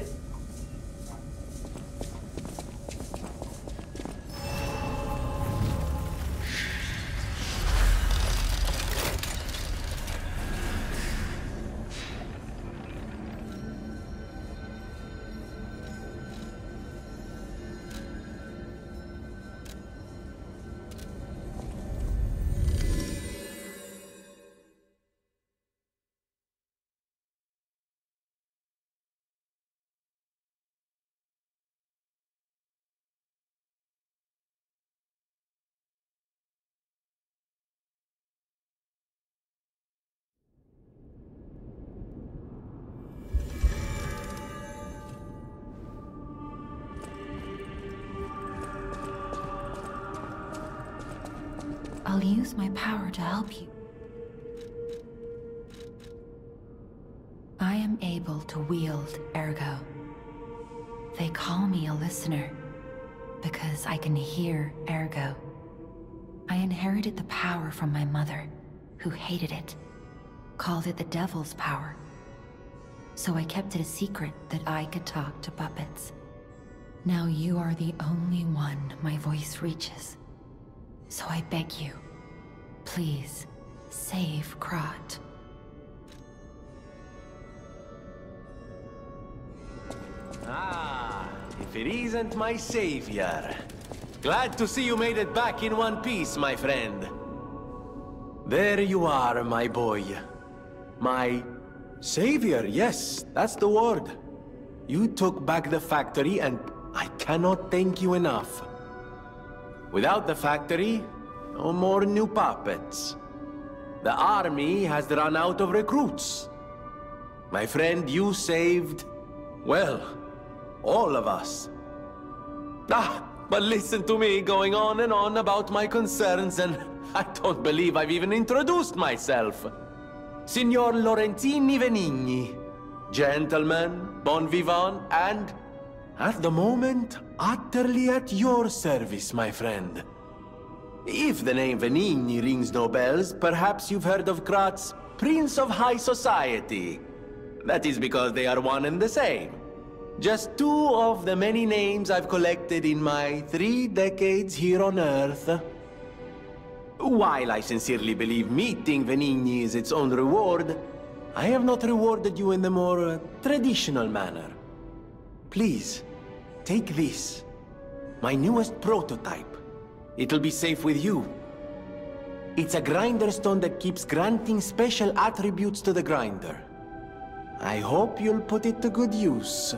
I'll use my power to help you. I am able to wield Ergo. They call me a listener because I can hear Ergo. I inherited the power from my mother, who hated it, called it the devil's power. So I kept it a secret that I could talk to puppets. Now you are the only one my voice reaches. So I beg you, please, save Krat. Ah, if it isn't my savior. Glad to see you made it back in one piece, my friend. There you are, my boy. My savior, yes, that's the word. You took back the factory and I cannot thank you enough. Without the factory, no more new puppets. The army has run out of recruits. My friend, you saved, well, all of us. Ah, but listen to me going on and on about my concerns, and I don't believe I've even introduced myself. Signor Lorenzini Venigni, gentleman, bon vivant, and, at the moment, utterly at your service, my friend. If the name Venigni rings no bells, perhaps you've heard of Krat's Prince of High Society. That is because they are one and the same. Just two of the many names I've collected in my three decades here on Earth. While I sincerely believe meeting Venigni is its own reward, I have not rewarded you in the more uh, traditional manner. Please, take this. My newest prototype. It'll be safe with you. It's a grinder stone that keeps granting special attributes to the grinder. I hope you'll put it to good use.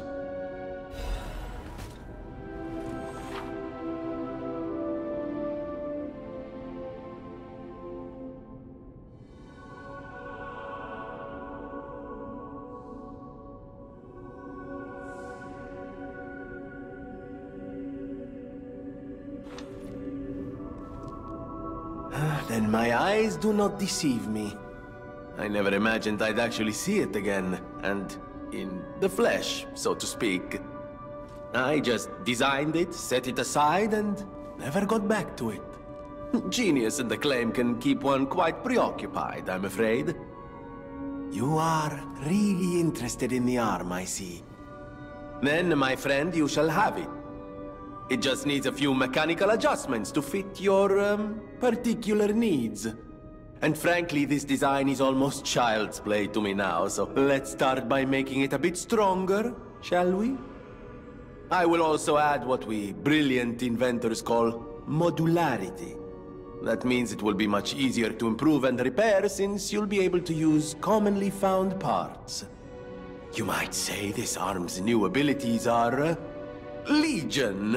Then my eyes do not deceive me. I never imagined I'd actually see it again, and in the flesh, so to speak. I just designed it, set it aside, and never got back to it. Genius and acclaim can keep one quite preoccupied, I'm afraid. You are really interested in the arm, I see. Then, my friend, you shall have it. It just needs a few mechanical adjustments to fit your, um, particular needs. And frankly, this design is almost child's play to me now, so let's start by making it a bit stronger, shall we? I will also add what we brilliant inventors call modularity. That means it will be much easier to improve and repair since you'll be able to use commonly found parts. You might say this arm's new abilities are... Uh, Legion!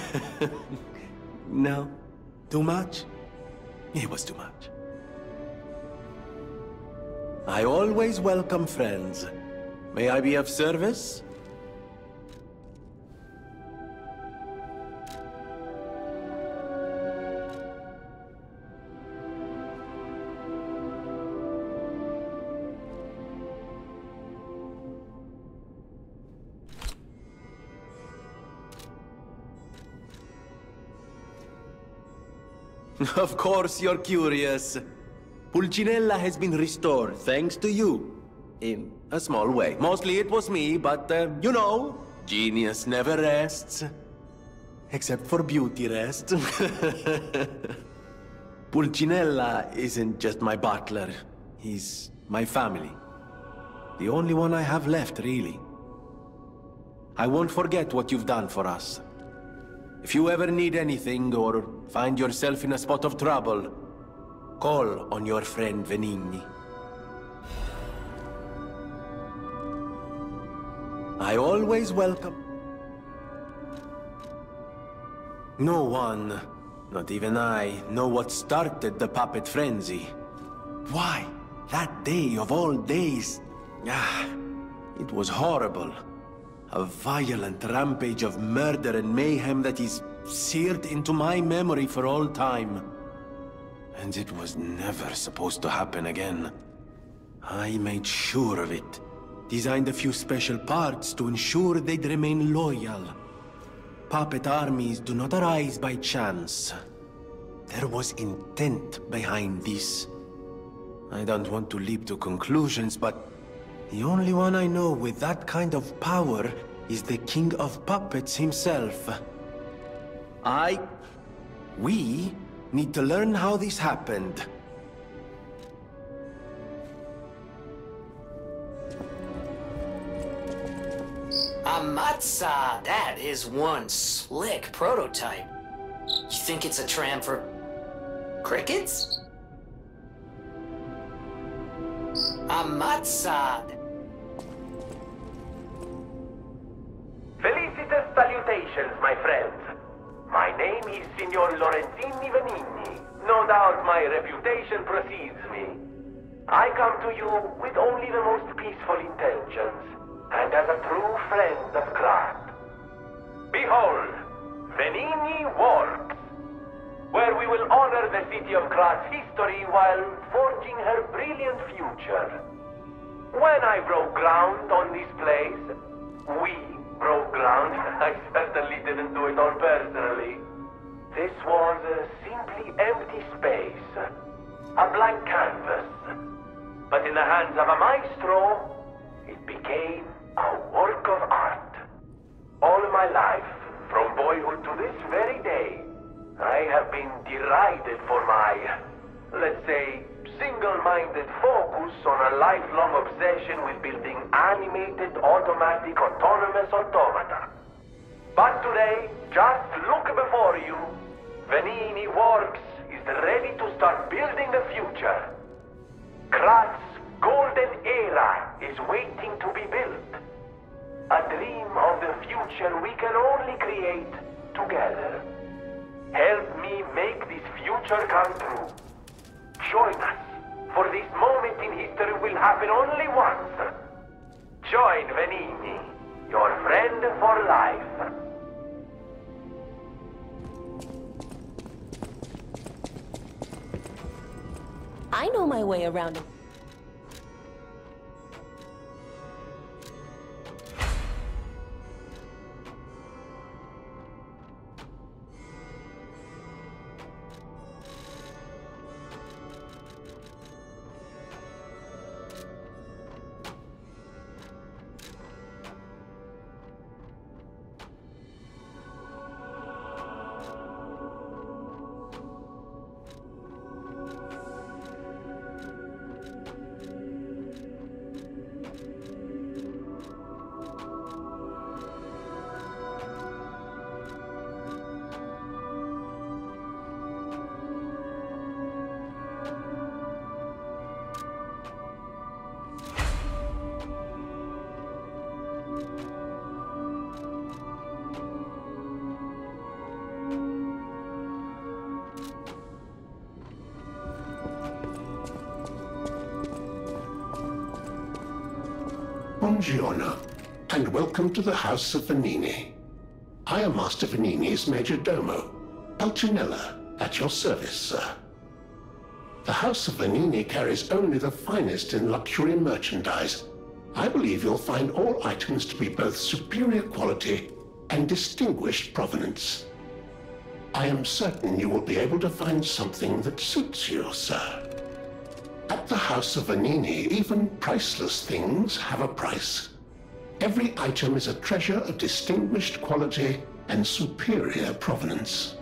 No? Too much? It was too much. I always welcome friends. May I be of service? Of course you're curious. Pulcinella has been restored thanks to you. In a small way. Mostly it was me, but, uh, you know, genius never rests. Except for beauty rest. Pulcinella isn't just my butler. He's my family. The only one I have left, really. I won't forget what you've done for us. If you ever need anything or find yourself in a spot of trouble, call on your friend Venigni. I always welcome. No one, not even I, know what started the puppet frenzy. Why? That day of all days. Ah, it was horrible. A violent rampage of murder and mayhem that is seared into my memory for all time. And it was never supposed to happen again. I made sure of it. Designed a few special parts to ensure they'd remain loyal. Puppet armies do not arise by chance. There was intent behind this. I don't want to leap to conclusions, but the only one I know with that kind of power is the King of Puppets himself. I... We need to learn how this happened. Amatsa! That is one slick prototype. You think it's a tram for... crickets? Amatsa! Felicitous salutations, my friends. My name is Signor Lorenzini Venigni. No doubt my reputation precedes me. I come to you with only the most peaceful intentions, and as a true friend of Krat. Behold, Venigni Works, where we will honor the city of Krat's history while forging her brilliant future. When I broke ground on this place, we broke ground. I certainly didn't do it all personally. This was a simply empty space, a blank canvas. But in the hands of a maestro, it became a work of art. All my life, from boyhood to this very day, I have been derided for my, let's say, single-minded focus on a lifelong obsession with building animated, automatic, autonomous automata. But today, just look before you. Venigni Works is ready to start building the future. Krat's golden era is waiting to be built. A dream of the future we can only create together. Help me make this future come true. Join us, for this moment in history will happen only once. Join Venigni, your friend for life. I know my way around it. Buongiorno, and welcome to the House of Venigni. I am Master Venigni's Major Domo, Pulcinella, at your service, sir. The House of Venigni carries only the finest in luxury merchandise. I believe you'll find all items to be both superior quality and distinguished provenance. I am certain you will be able to find something that suits you, sir. At the House of Venigni, even priceless things have a price. Every item is a treasure of distinguished quality and superior provenance.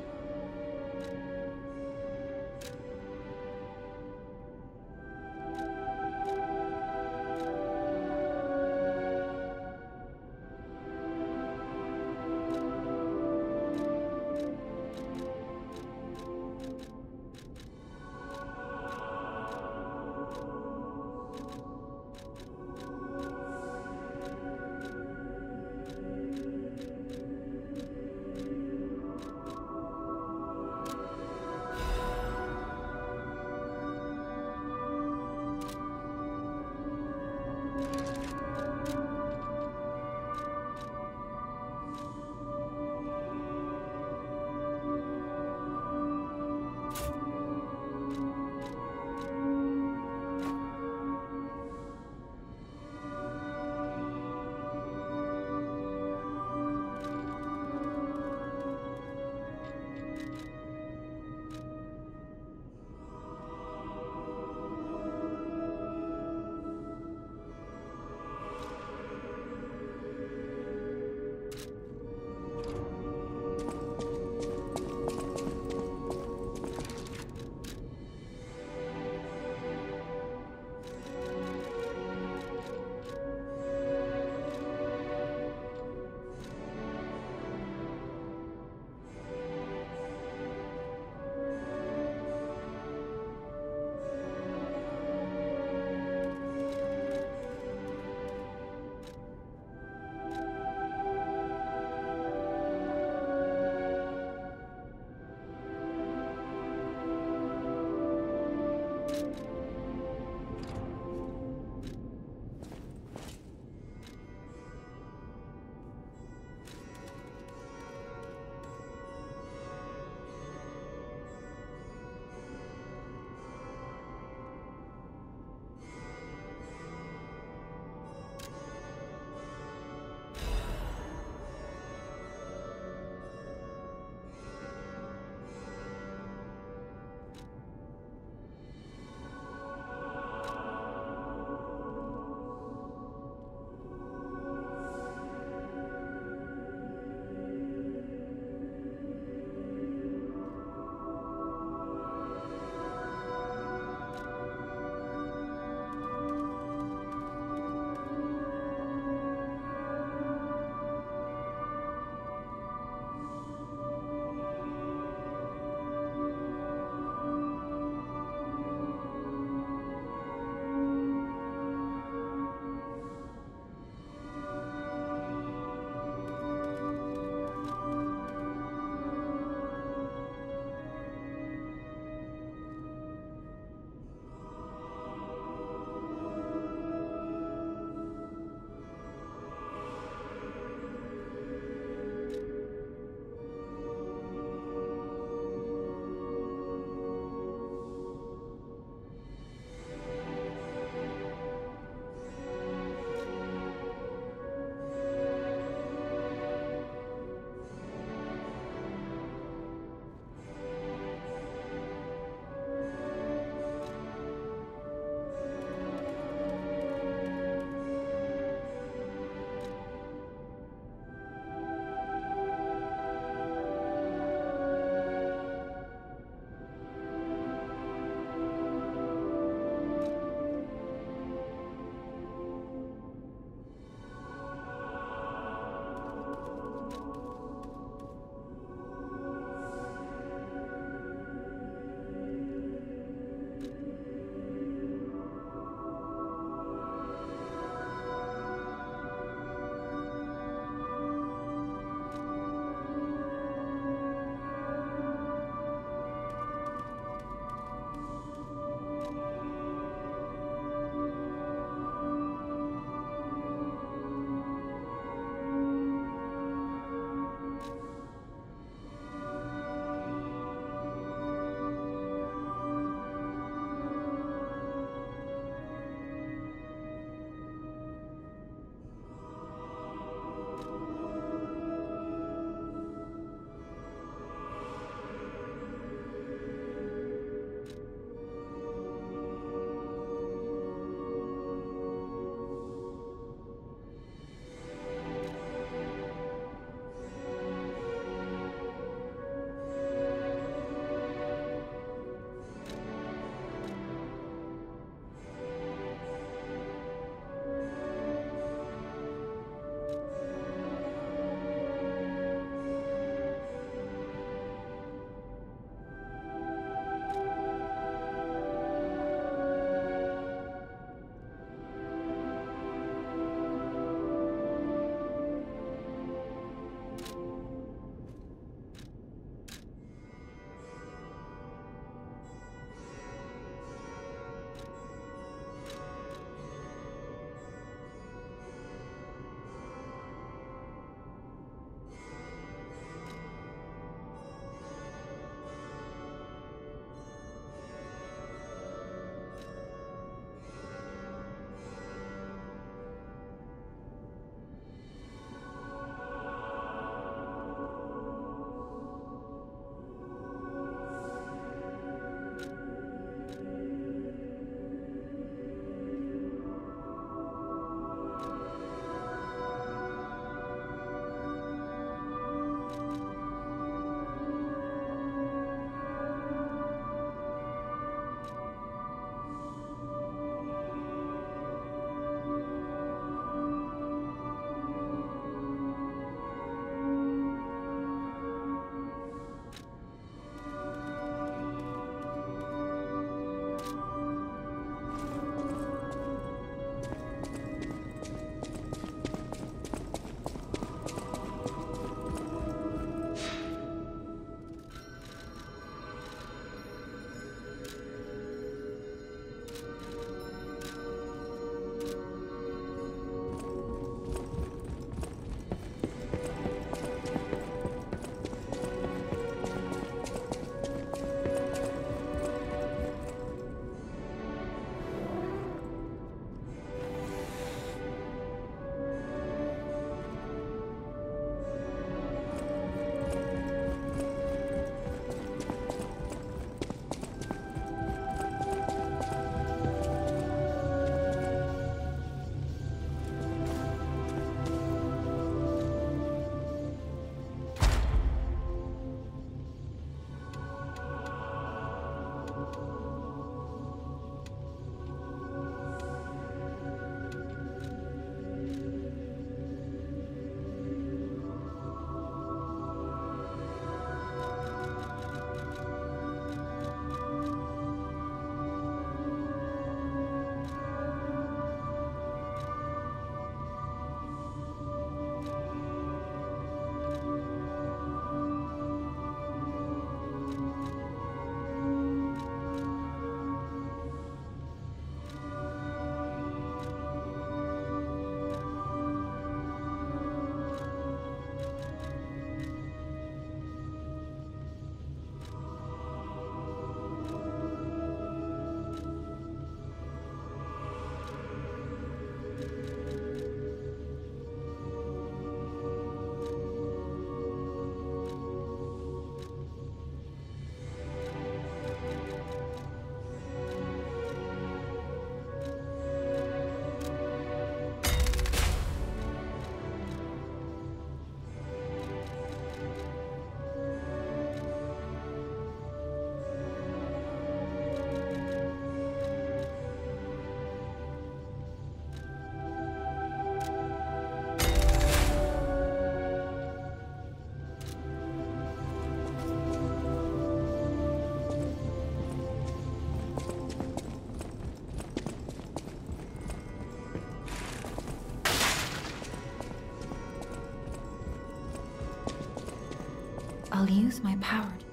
I'll use my power